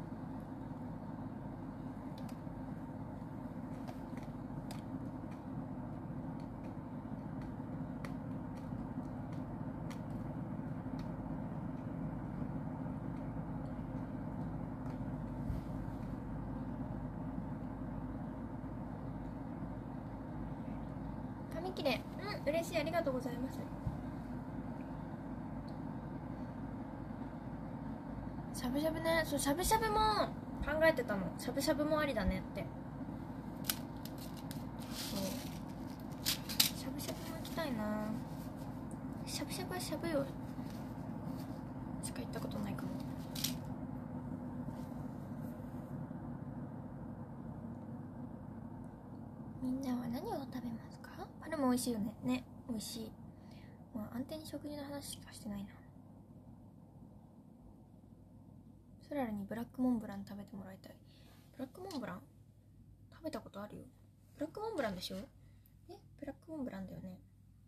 髪切れ、嬉しい、ありがとうございます。しゃぶしゃぶね、そう、しゃぶしゃぶも考えてたの。しゃぶしゃぶもありだねって。そう、しゃぶしゃぶも行きたいな。しゃぶしゃぶはしゃぶよしか行ったことないかも。みんなは何を食べますか？パルも美味しいよね。ね、美味しい。まあ安定に食事の話しかしてないな。ソラルにブラックモンブラン食べてもらいたい。ブラックモンブラン食べたことあるよ。ブラックモンブランでしょ？ブラックモンブランだよね。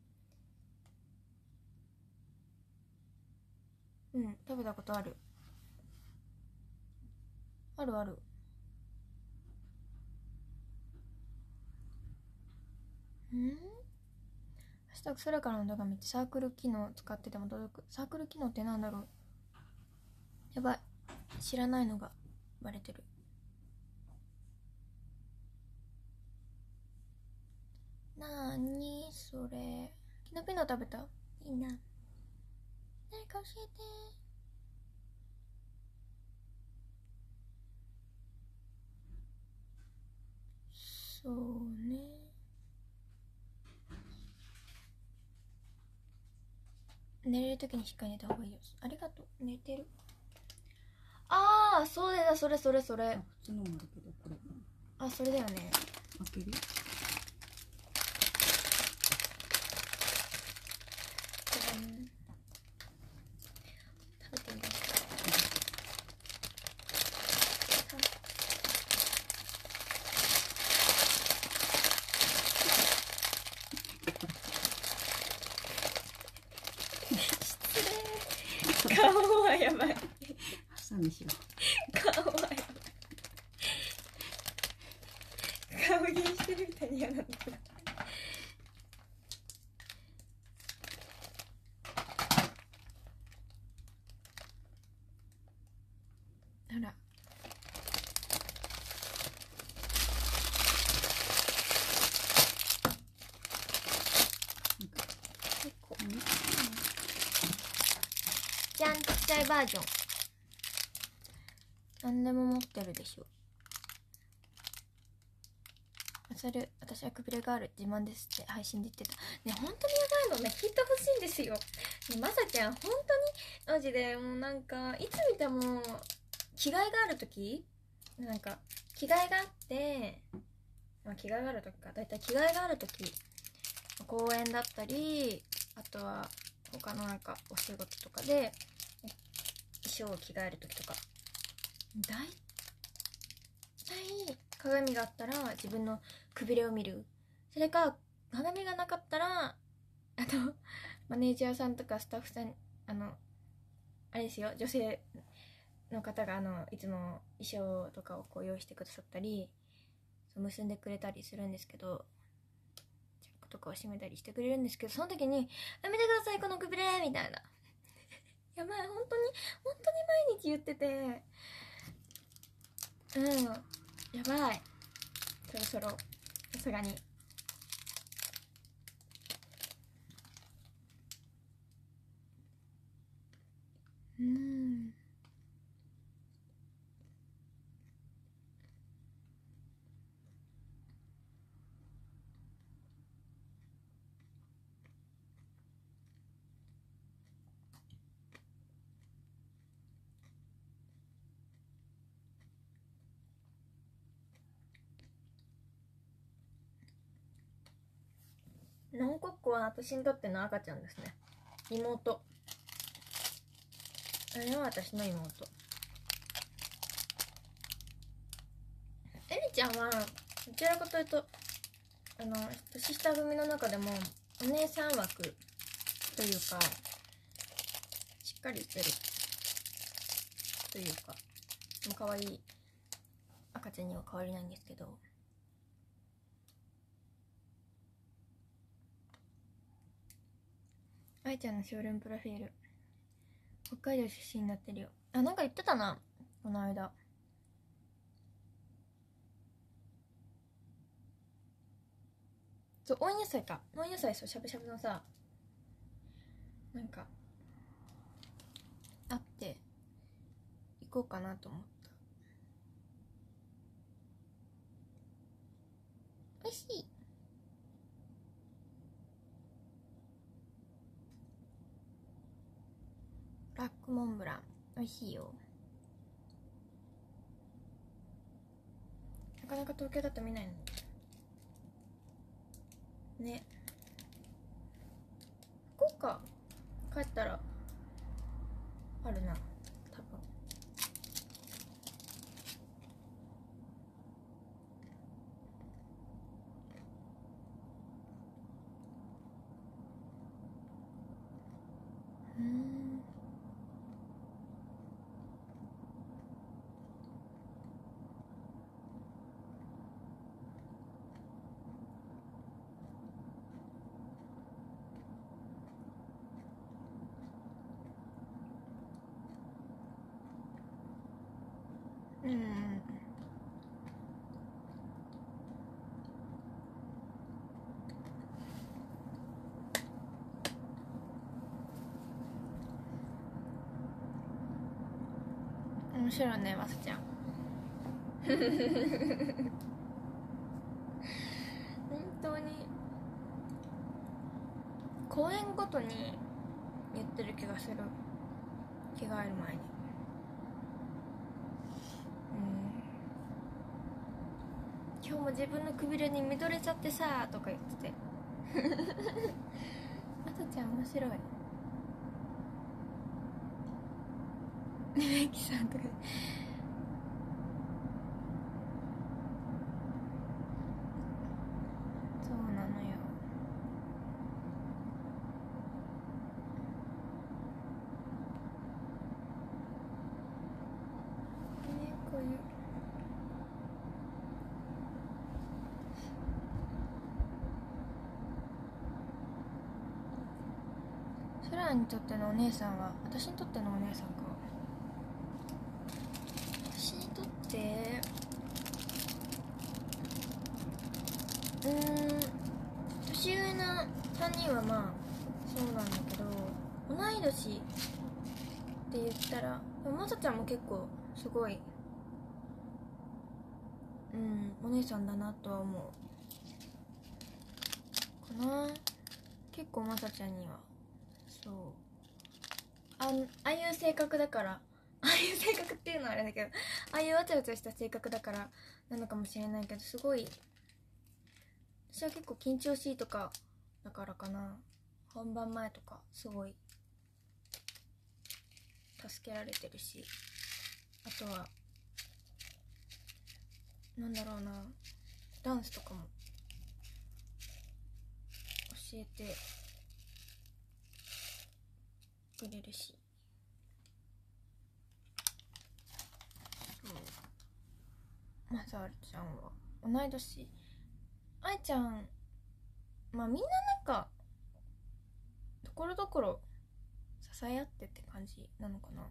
食べたことある。あるある。明日空からの動画見てサークル機能使ってても届く。サークル機能ってなんだろう。やばい、知らないのがバレてる。なーにそれ。キノピノ食べた？いいな。誰か教えて。そうね。寝れるときにしっかり寝た方がいいよ。ありがとう。寝てる。ああ、そうだ、それ。 普通のもあるけど、これ。 あ、それだよね。 開ける？ 食べてみます。失礼。顔はやばい。 ハサミしよう。顔はやばい。顔芸してるみたいに嫌なんだけど。ほら。結構。じゃん、ちっちゃいバージョン。何でも持ってるでしょ。それ、私はくびれがある自慢ですって配信で言ってた。ね、本当にやばいのね、聞いてほしいんですよ。ね、まさちゃん、本当にマジでもうなんかいつ見ても着替えがある時、なんか着替えがあって、着替えがある時か、だいたい着替えがある時、公園だったり、あとは他のなんかお仕事とかで衣装を着替える時とか、だいたい鏡があったら自分のくびれを見る。それか鏡がなかったらマネージャーさんとかスタッフさん、あれですよ、女性の方がいつも衣装とかをこう用意してくださったり、そう結んでくれたりするんですけど、チャックとかを閉めたりしてくれるんですけど、その時にやめてくださいこのくびれみたいなやばい、本当に毎日言ってて、やばい、そろそろさすがに。ノンコックは私にとっての赤ちゃんですね。妹。あれは私の妹。エリちゃんはどちらかというと年下組の中でもお姉さん枠というか、 かりしてるというか、可愛い赤ちゃんには変わりないんですけど、愛ちゃんのショールームプロフィール北海道出身になってるよ。あ、なんか言ってたな、この間。そう、温野菜か。温野菜、そう、しゃぶしゃぶのさ、なんかあって行こうかなと思った。美味しい。ブラックモンブラン美味しいよ。なかなか東京だと見ないのね。福岡帰ったらあるな、多分。面白いね、まさちゃん。本当に公演ごとに言ってる気がする。着替える前に。今日も自分のくびれに見とれちゃってさとか言っててまさちゃん面白い。ねきさんとかそうなのよ。ね、こういうソラにとってのお姉さんは、私にとってのお姉さんか。私にとって年上な3人はまあそうなんだけど、同い年って言ったらまさちゃんも結構すごいお姉さんだなとは思うかな。結構まさちゃんにはそうああいう性格だから、ああいう性格っていうのはあれだけど、ああいうわちゃわちゃした性格だからなのかもしれないけど、すごい私は結構緊張しいとかだからかな。本番前とかすごい助けられてるし、あとはなんだろうな、ダンスとかも教えてくれるし、まさちゃんは同い年。愛ちゃんまあみんななんかところどころ支え合ってって感じなのかな。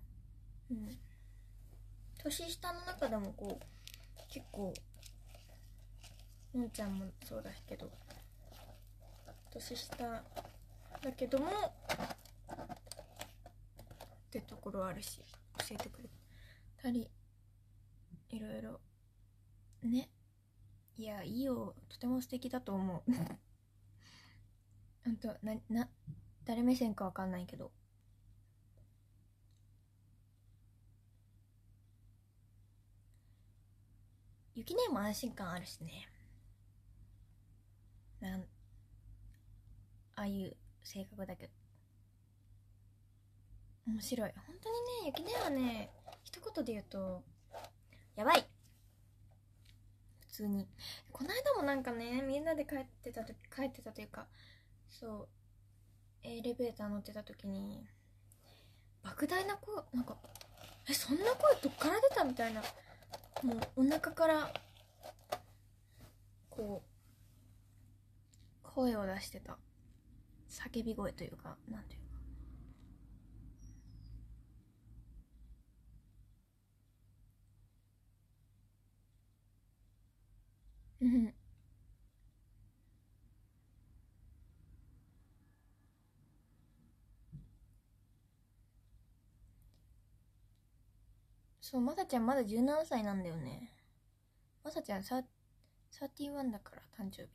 年下の中でもこう結構のんちゃんもそうだけど年下だけどもってところあるし、教えてくれたりいろいろね。いや、いいよ、とても素敵だと思うほんと誰目線かわかんないけど、ゆきねも安心感あるしね。ああいう性格だけど面白い。本当にね、ゆきねはね、一言で言うとやばい。普通にこの間もなんかね、みんなで帰ってたというか、そうエレベーター乗ってた時に莫大な声、なんかそんな声どっから出たみたいな、もうお腹からこう声を出してた、叫び声というか、なんていうか、そう、まさちゃんまだ17歳なんだよね。まさちゃん31だから、誕生日。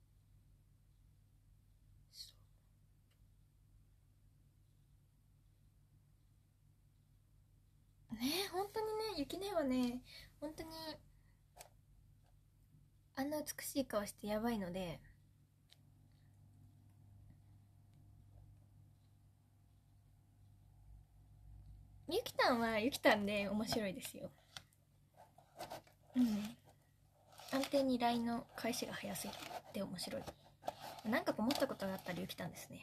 ねえ、本当にね、ゆきねはね、本当にあんな美しい顔してやばいので、ゆきたんはゆきたんで面白いですよ。うん。安定に LINE の返しが早すぎて面白い。なんか思ったことがあったらゆきたんですね。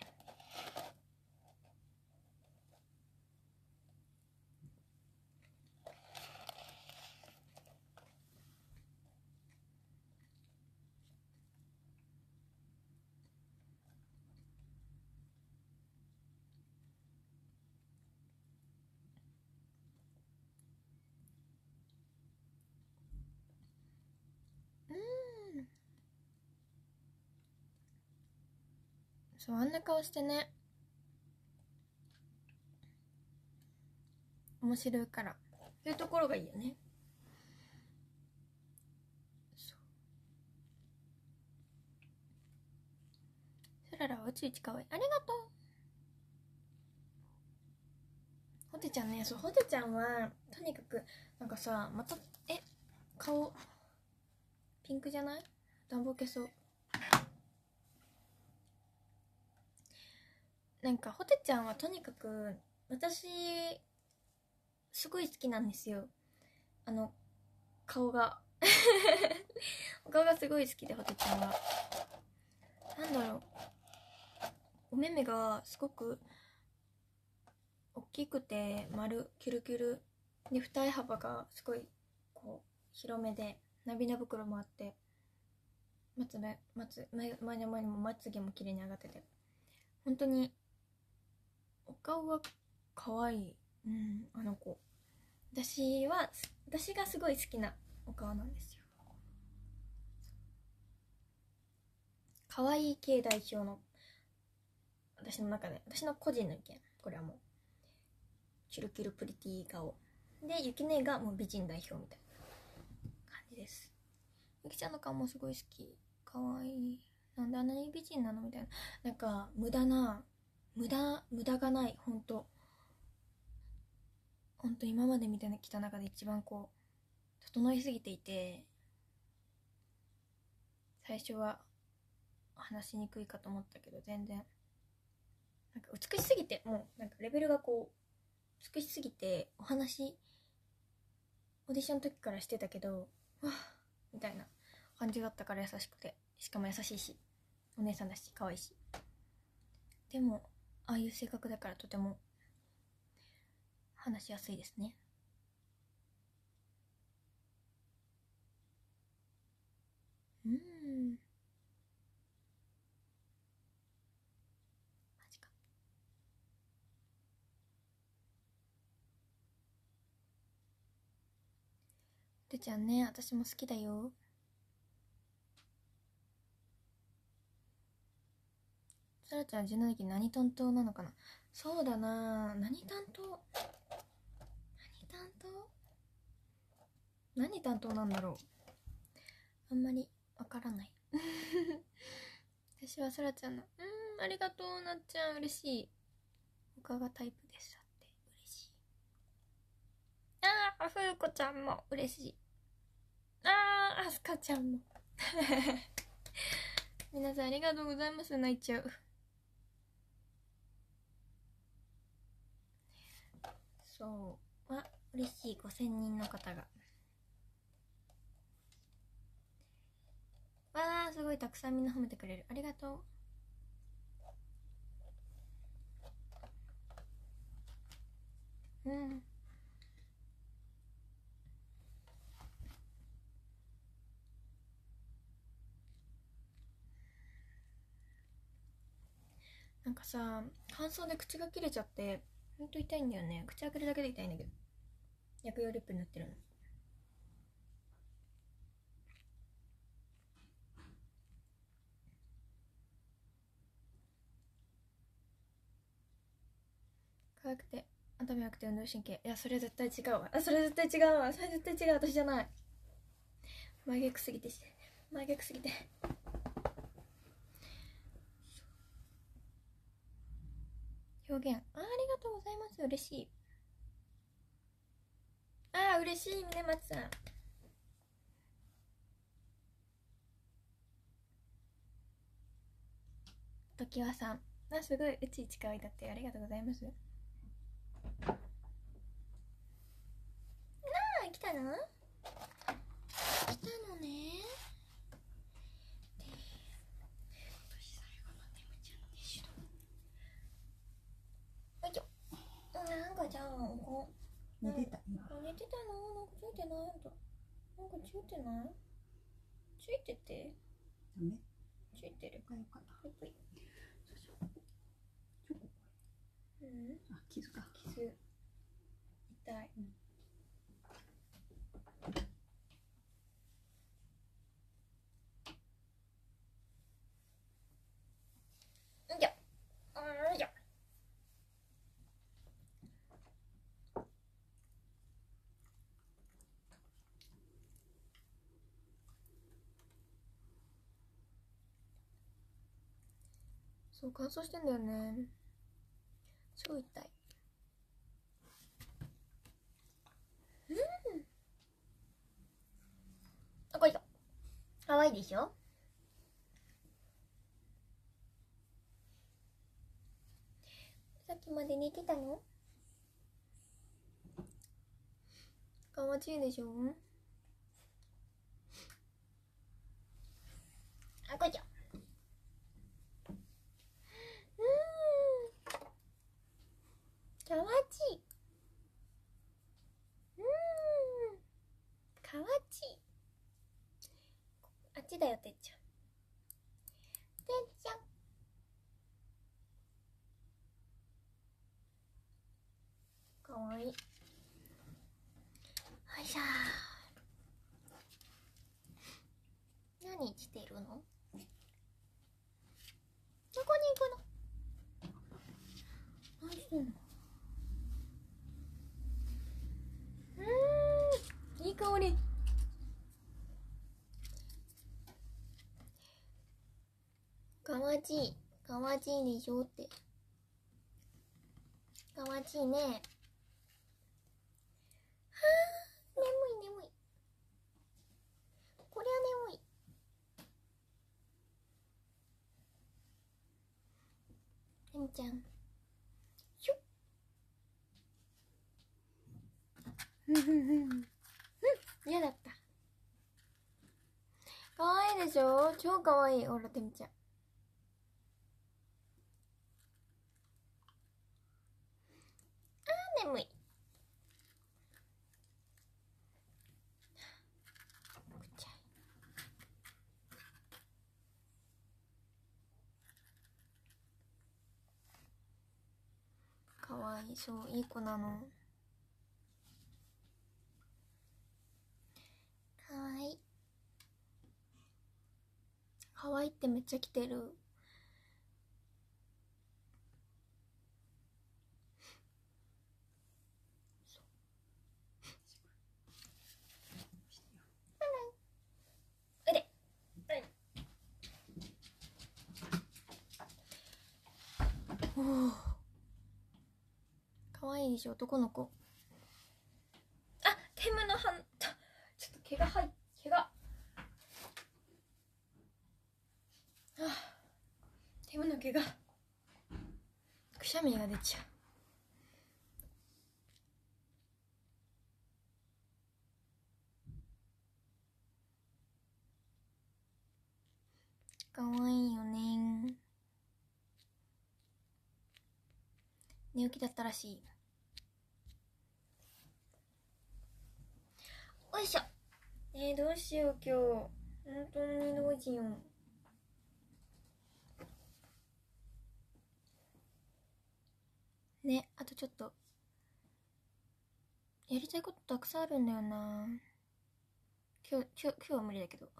そう、あんな顔してね、面白いから、そういうところがいいよね。そう。そららは宇宙一かわいい。ありがとう。ほてちゃんね、そう、ほてちゃんはとにかくなんかさ、また顔ピンクじゃない？暖房消そう。なんかほてちゃんはとにかく私すごい好きなんですよ。顔がお顔がすごい好きで、ほてちゃんはなんだろう、お目目がすごく大きくて丸キュルキュルで、二重幅がすごいこう広めで、ナビナ袋もあって、前にもまつげも綺麗に上がってて、本当にお顔が可愛い。うん、あの子。私がすごい好きなお顔なんですよ。可愛い系代表の、私の中で、私の個人の意見。これはもうキュルキュルプリティ顔で、ゆきねがもう美人代表みたいな感じです。ゆきちゃんの顔もすごい好き。可愛い。なんであんなに美人なのみたいな。なんか無駄がない。本当今まで見てきた中で一番こう整いすぎていて、最初は話しにくいかと思ったけど、全然なんか美しすぎて、もうなんかレベルがこう美しすぎて、オーディションの時からしてたけど、わあみたいな感じだったから、優しくて、しかも優しいし、お姉さんだし可愛いし、でもああいう性格だからとても話しやすいですね。マジか。てちゃんね、私も好きだよ。さらちゃん17期何担当なのかな。そうだな、何担当なんだろう。あんまりわからない私はさらちゃんのありがとう、なっちゃん嬉しい。他がタイプですって嬉しい。ふうこちゃんも嬉しい。あすかちゃんも皆さんありがとうございます。泣いちゃう。そう嬉しい。5000人の方が、すごいたくさんみんな褒めてくれる。ありがとう。 うん。なんかさ、乾燥で口が切れちゃってほんと痛いんだよね。口開けるだけで痛いんだけど。薬用リップ塗ってるの。可愛くて頭良くて運動神経。いや、それ絶対違うわ。それ絶対違うわ。それ絶対違う。私じゃない。真逆すぎて真逆すぎて。表現、ありがとうございます。嬉しい。嬉しい。峰松さん。時和さん、すごいうちいち可愛いだって。ありがとうございます。来たのね。なんかじゃあ寝てた今。 寝てたの？なんかついてない？なんかついてない？ついてて？ ダメ？ ついてる。 よかった。 ぽい。 チョコ。 うん。 傷か。 傷。痛い。そう、乾燥してんだよね。超痛い。これだ。かわいいでしょ？さっきまで寝てたの？かわちいでしょ？これじゃ。かわちい。かわちい。あっちだよ、てっちゃん。てっちゃん。かわいい。はいしゃー。何してるの？どこに行くの？何してんの？いい香り。かわちい。かわちいでしょって。かわちいね。はあ、眠い。こりゃ眠い。てんちゃん。しょっ。嫌だった。かわいいでしょ？超かわいい。ほら、てんちゃん。眠い。かわいい。そう、いい子なの。かわいい。かわいいってめっちゃ来てる。かわいいでしょ、男の子。テムのちょっと毛がテムの毛がくしゃみが出ちゃう。かわいいよね。寝起きだったらしい。 いしょ。どうしよう今日。本当にどうしよう。ね、あとちょっと。やりたいことたくさんあるんだよな。今日は無理だけど。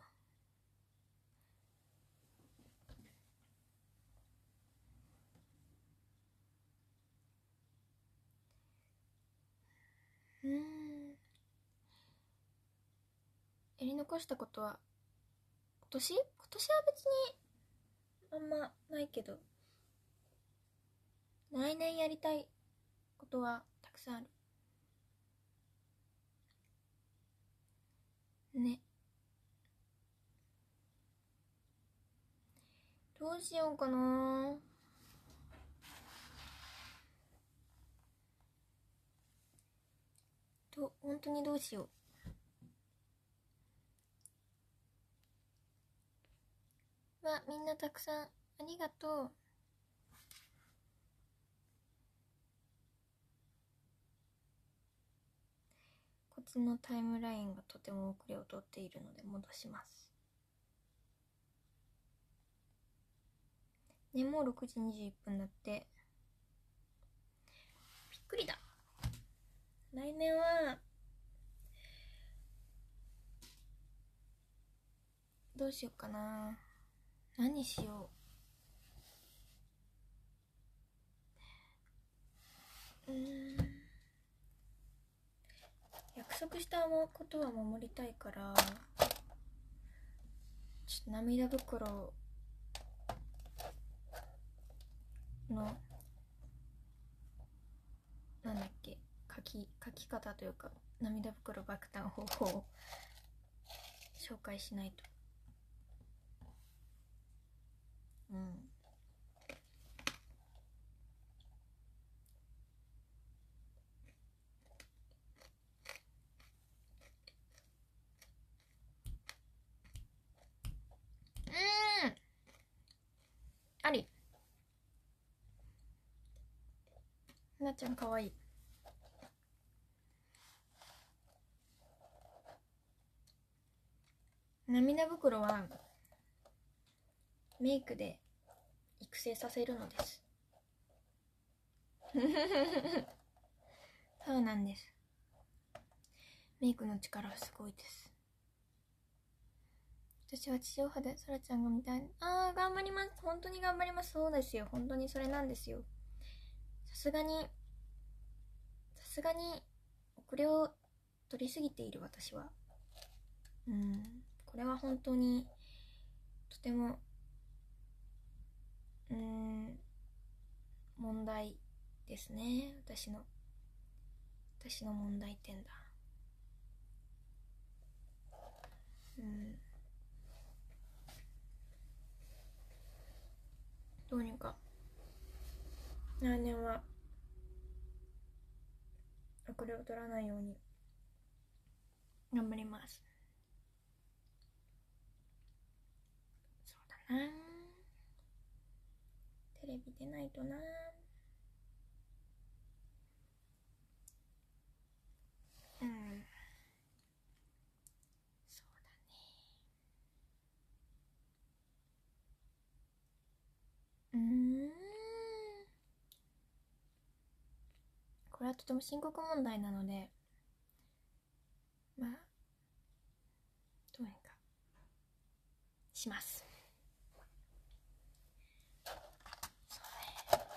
やり残したことは今年は別にあんまないけど、来年やりたいことはたくさんあるね。どうしようかな。本当にどうしよう。みんなたくさんありがとう。こっちのタイムラインがとても遅れをとっているので戻します。ね、もう6時21分だって。びっくりだ。来年はどうしようかな。何しよう。約束したことは守りたいから、ちょっと涙袋のなんだっけ、書き方というか涙袋爆誕方法を紹介しないと。ありなっちゃんかわいい。涙袋はメイクで育成させるのですそうなんです。メイクの力はすごいです。私は地上波でそらちゃんが見たい。頑張ります。本当に頑張ります。そうですよ、本当にそれなんですよ。さすがに遅れを取りすぎている私は、これは本当にとても問題ですね。私の問題点だ。どうにか来年は遅れを取らないように頑張ります。そうだな、テレビ出ないとな。そうだね。これはとても深刻問題なので、どうにかします。そうね。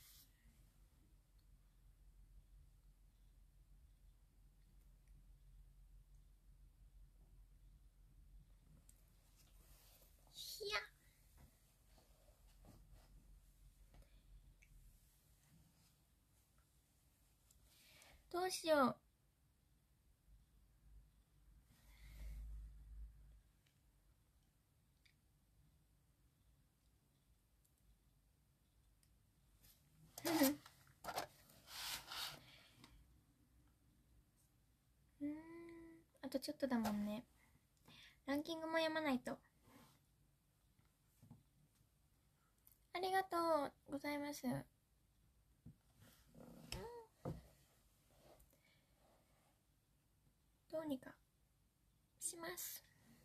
いや、どうしよう。あとちょっとだもんね。ランキングも読まないと。ありがとうございます。どうにかします。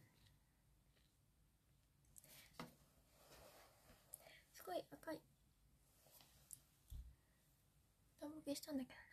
すごい赤い。暖房消したんだけどな。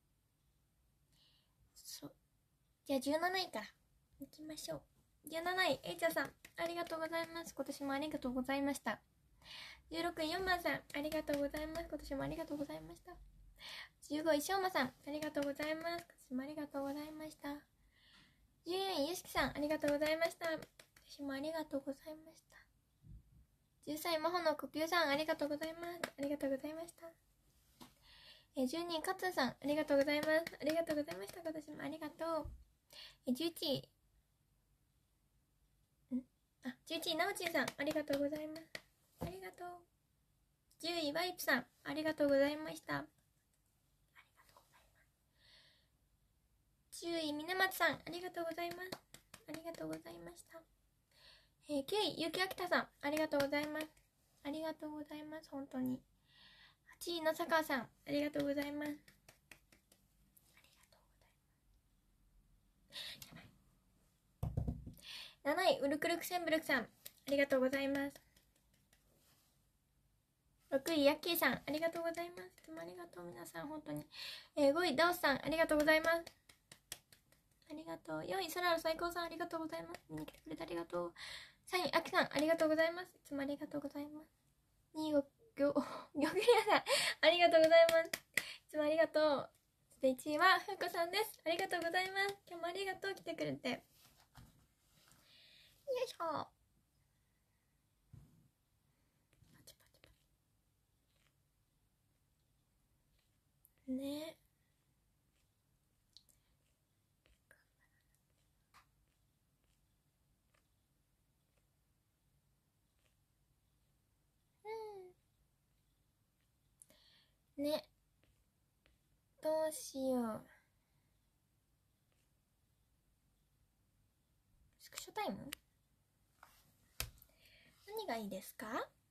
そう。じゃあ17位からいきましょう。17位、えいちゃんさん、ありがとうございます。今年もありがとうございました。16位、4番さん、ありがとうございます。今年もありがとうございました。15位、しょうまさん、ありがとうございます。今年もありがとうございました。14位、ゆしきさん、ありがとうございました。今年もありがとうございました。13位、まほの呼吸さん、ありがとうございます。ありがとうございました。12位、かつんさん、ありがとうございます。ありがとうございました。今年もありがとう。11位、11位、なおちんさん、ありがとうございます。ありがとう。10位、ワイプさん、ありがとうございました。ありがとうございます。10位、みなまつさん、ありがとうございます。ありがとうございました。9位、ゆうきあきたさん、ありがとうございます。ありがとうございます、本当に。8位のさかさん、ありがとうございます。ありがとうございます。7位、ウルクルクセンブルクさん、ありがとうございます。6位、ヤッキーさん、ありがとうございます。いつもありがとう、皆さん、本当に。5位、ダオスさん、ありがとうございます。ありがとう。4位、ソラル最高さん、ありがとうございます。見に来てくれてありがとう。3位、アキさん、ありがとうございます。いつもありがとうございます。2位、ギョグリアさん、ありがとうございます。いつもありがとう。そして1位は、ふうこさんです。ありがとうございます。今日もありがとう、来てくれて。よいしょ。ね。ね。どうしよう。スクショタイム？何がいいですか？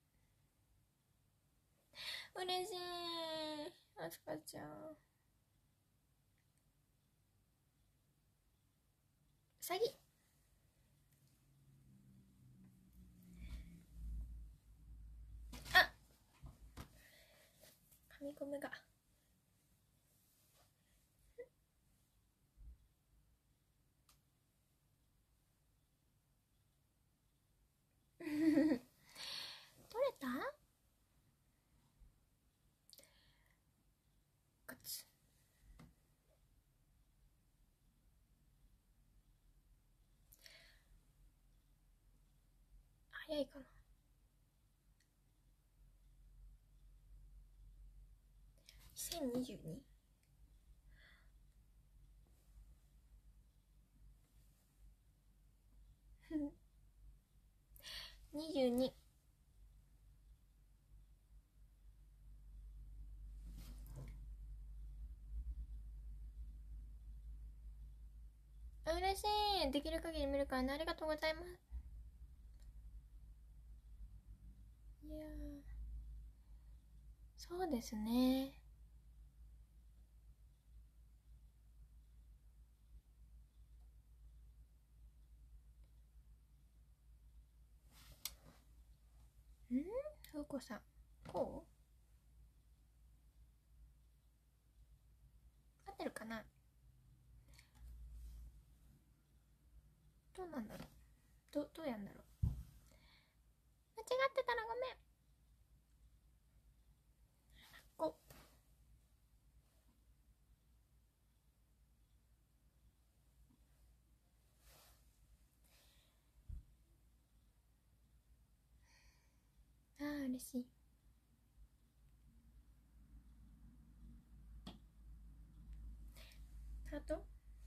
嬉しい。あすかちゃん。うさぎ。あ、噛み込むが。取れた？ガツ。早いかな。2022？ 22。嬉しい。できる限り見るからね。ありがとうございます。いやそうですね。ふうこさん。こう合ってるかな？どうなんだろう。どうやんだろう。間違ってたらごめん。こ嬉しい。ハート？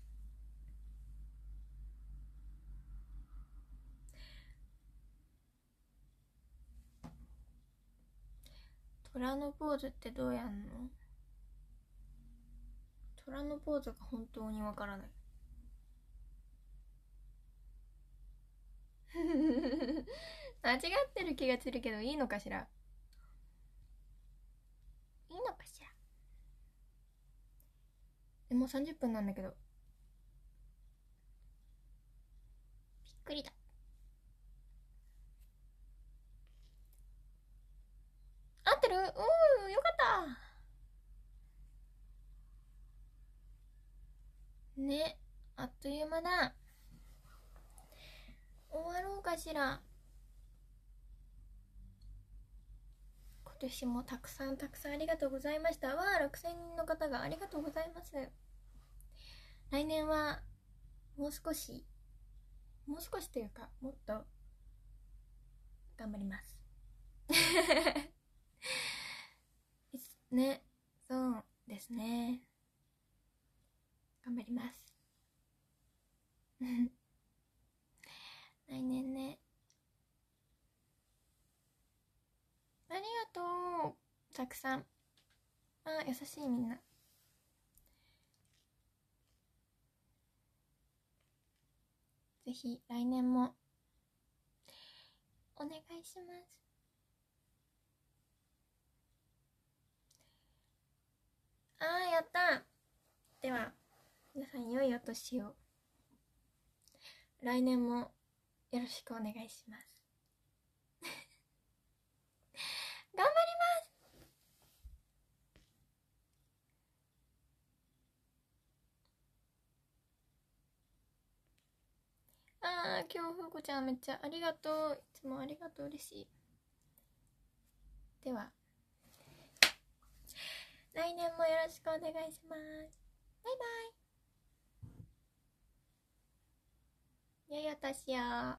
虎のポーズってどうやんの？虎のポーズが本当にわからない。間違ってる気がするけどいいのかしら？いいのかしら？もう30分なんだけど。 くりだ。合ってる？よかった。ね、あっという間だ。終わろうかしら。今年もたくさんありがとうございました。6000人の方がありがとうございます。来年はもう少しというか、もっと頑張りますね、そうですね、頑張ります来年ね。ありがとう、たくさん。優しいみんな。ぜひ来年もお願いします。やった。では皆さん、良いお年を。来年もよろしくお願いします頑張ります。今日ふうこちゃんめっちゃありがとう。いつもありがとう、嬉しい。では来年もよろしくお願いします。バイバイ。良いお年を。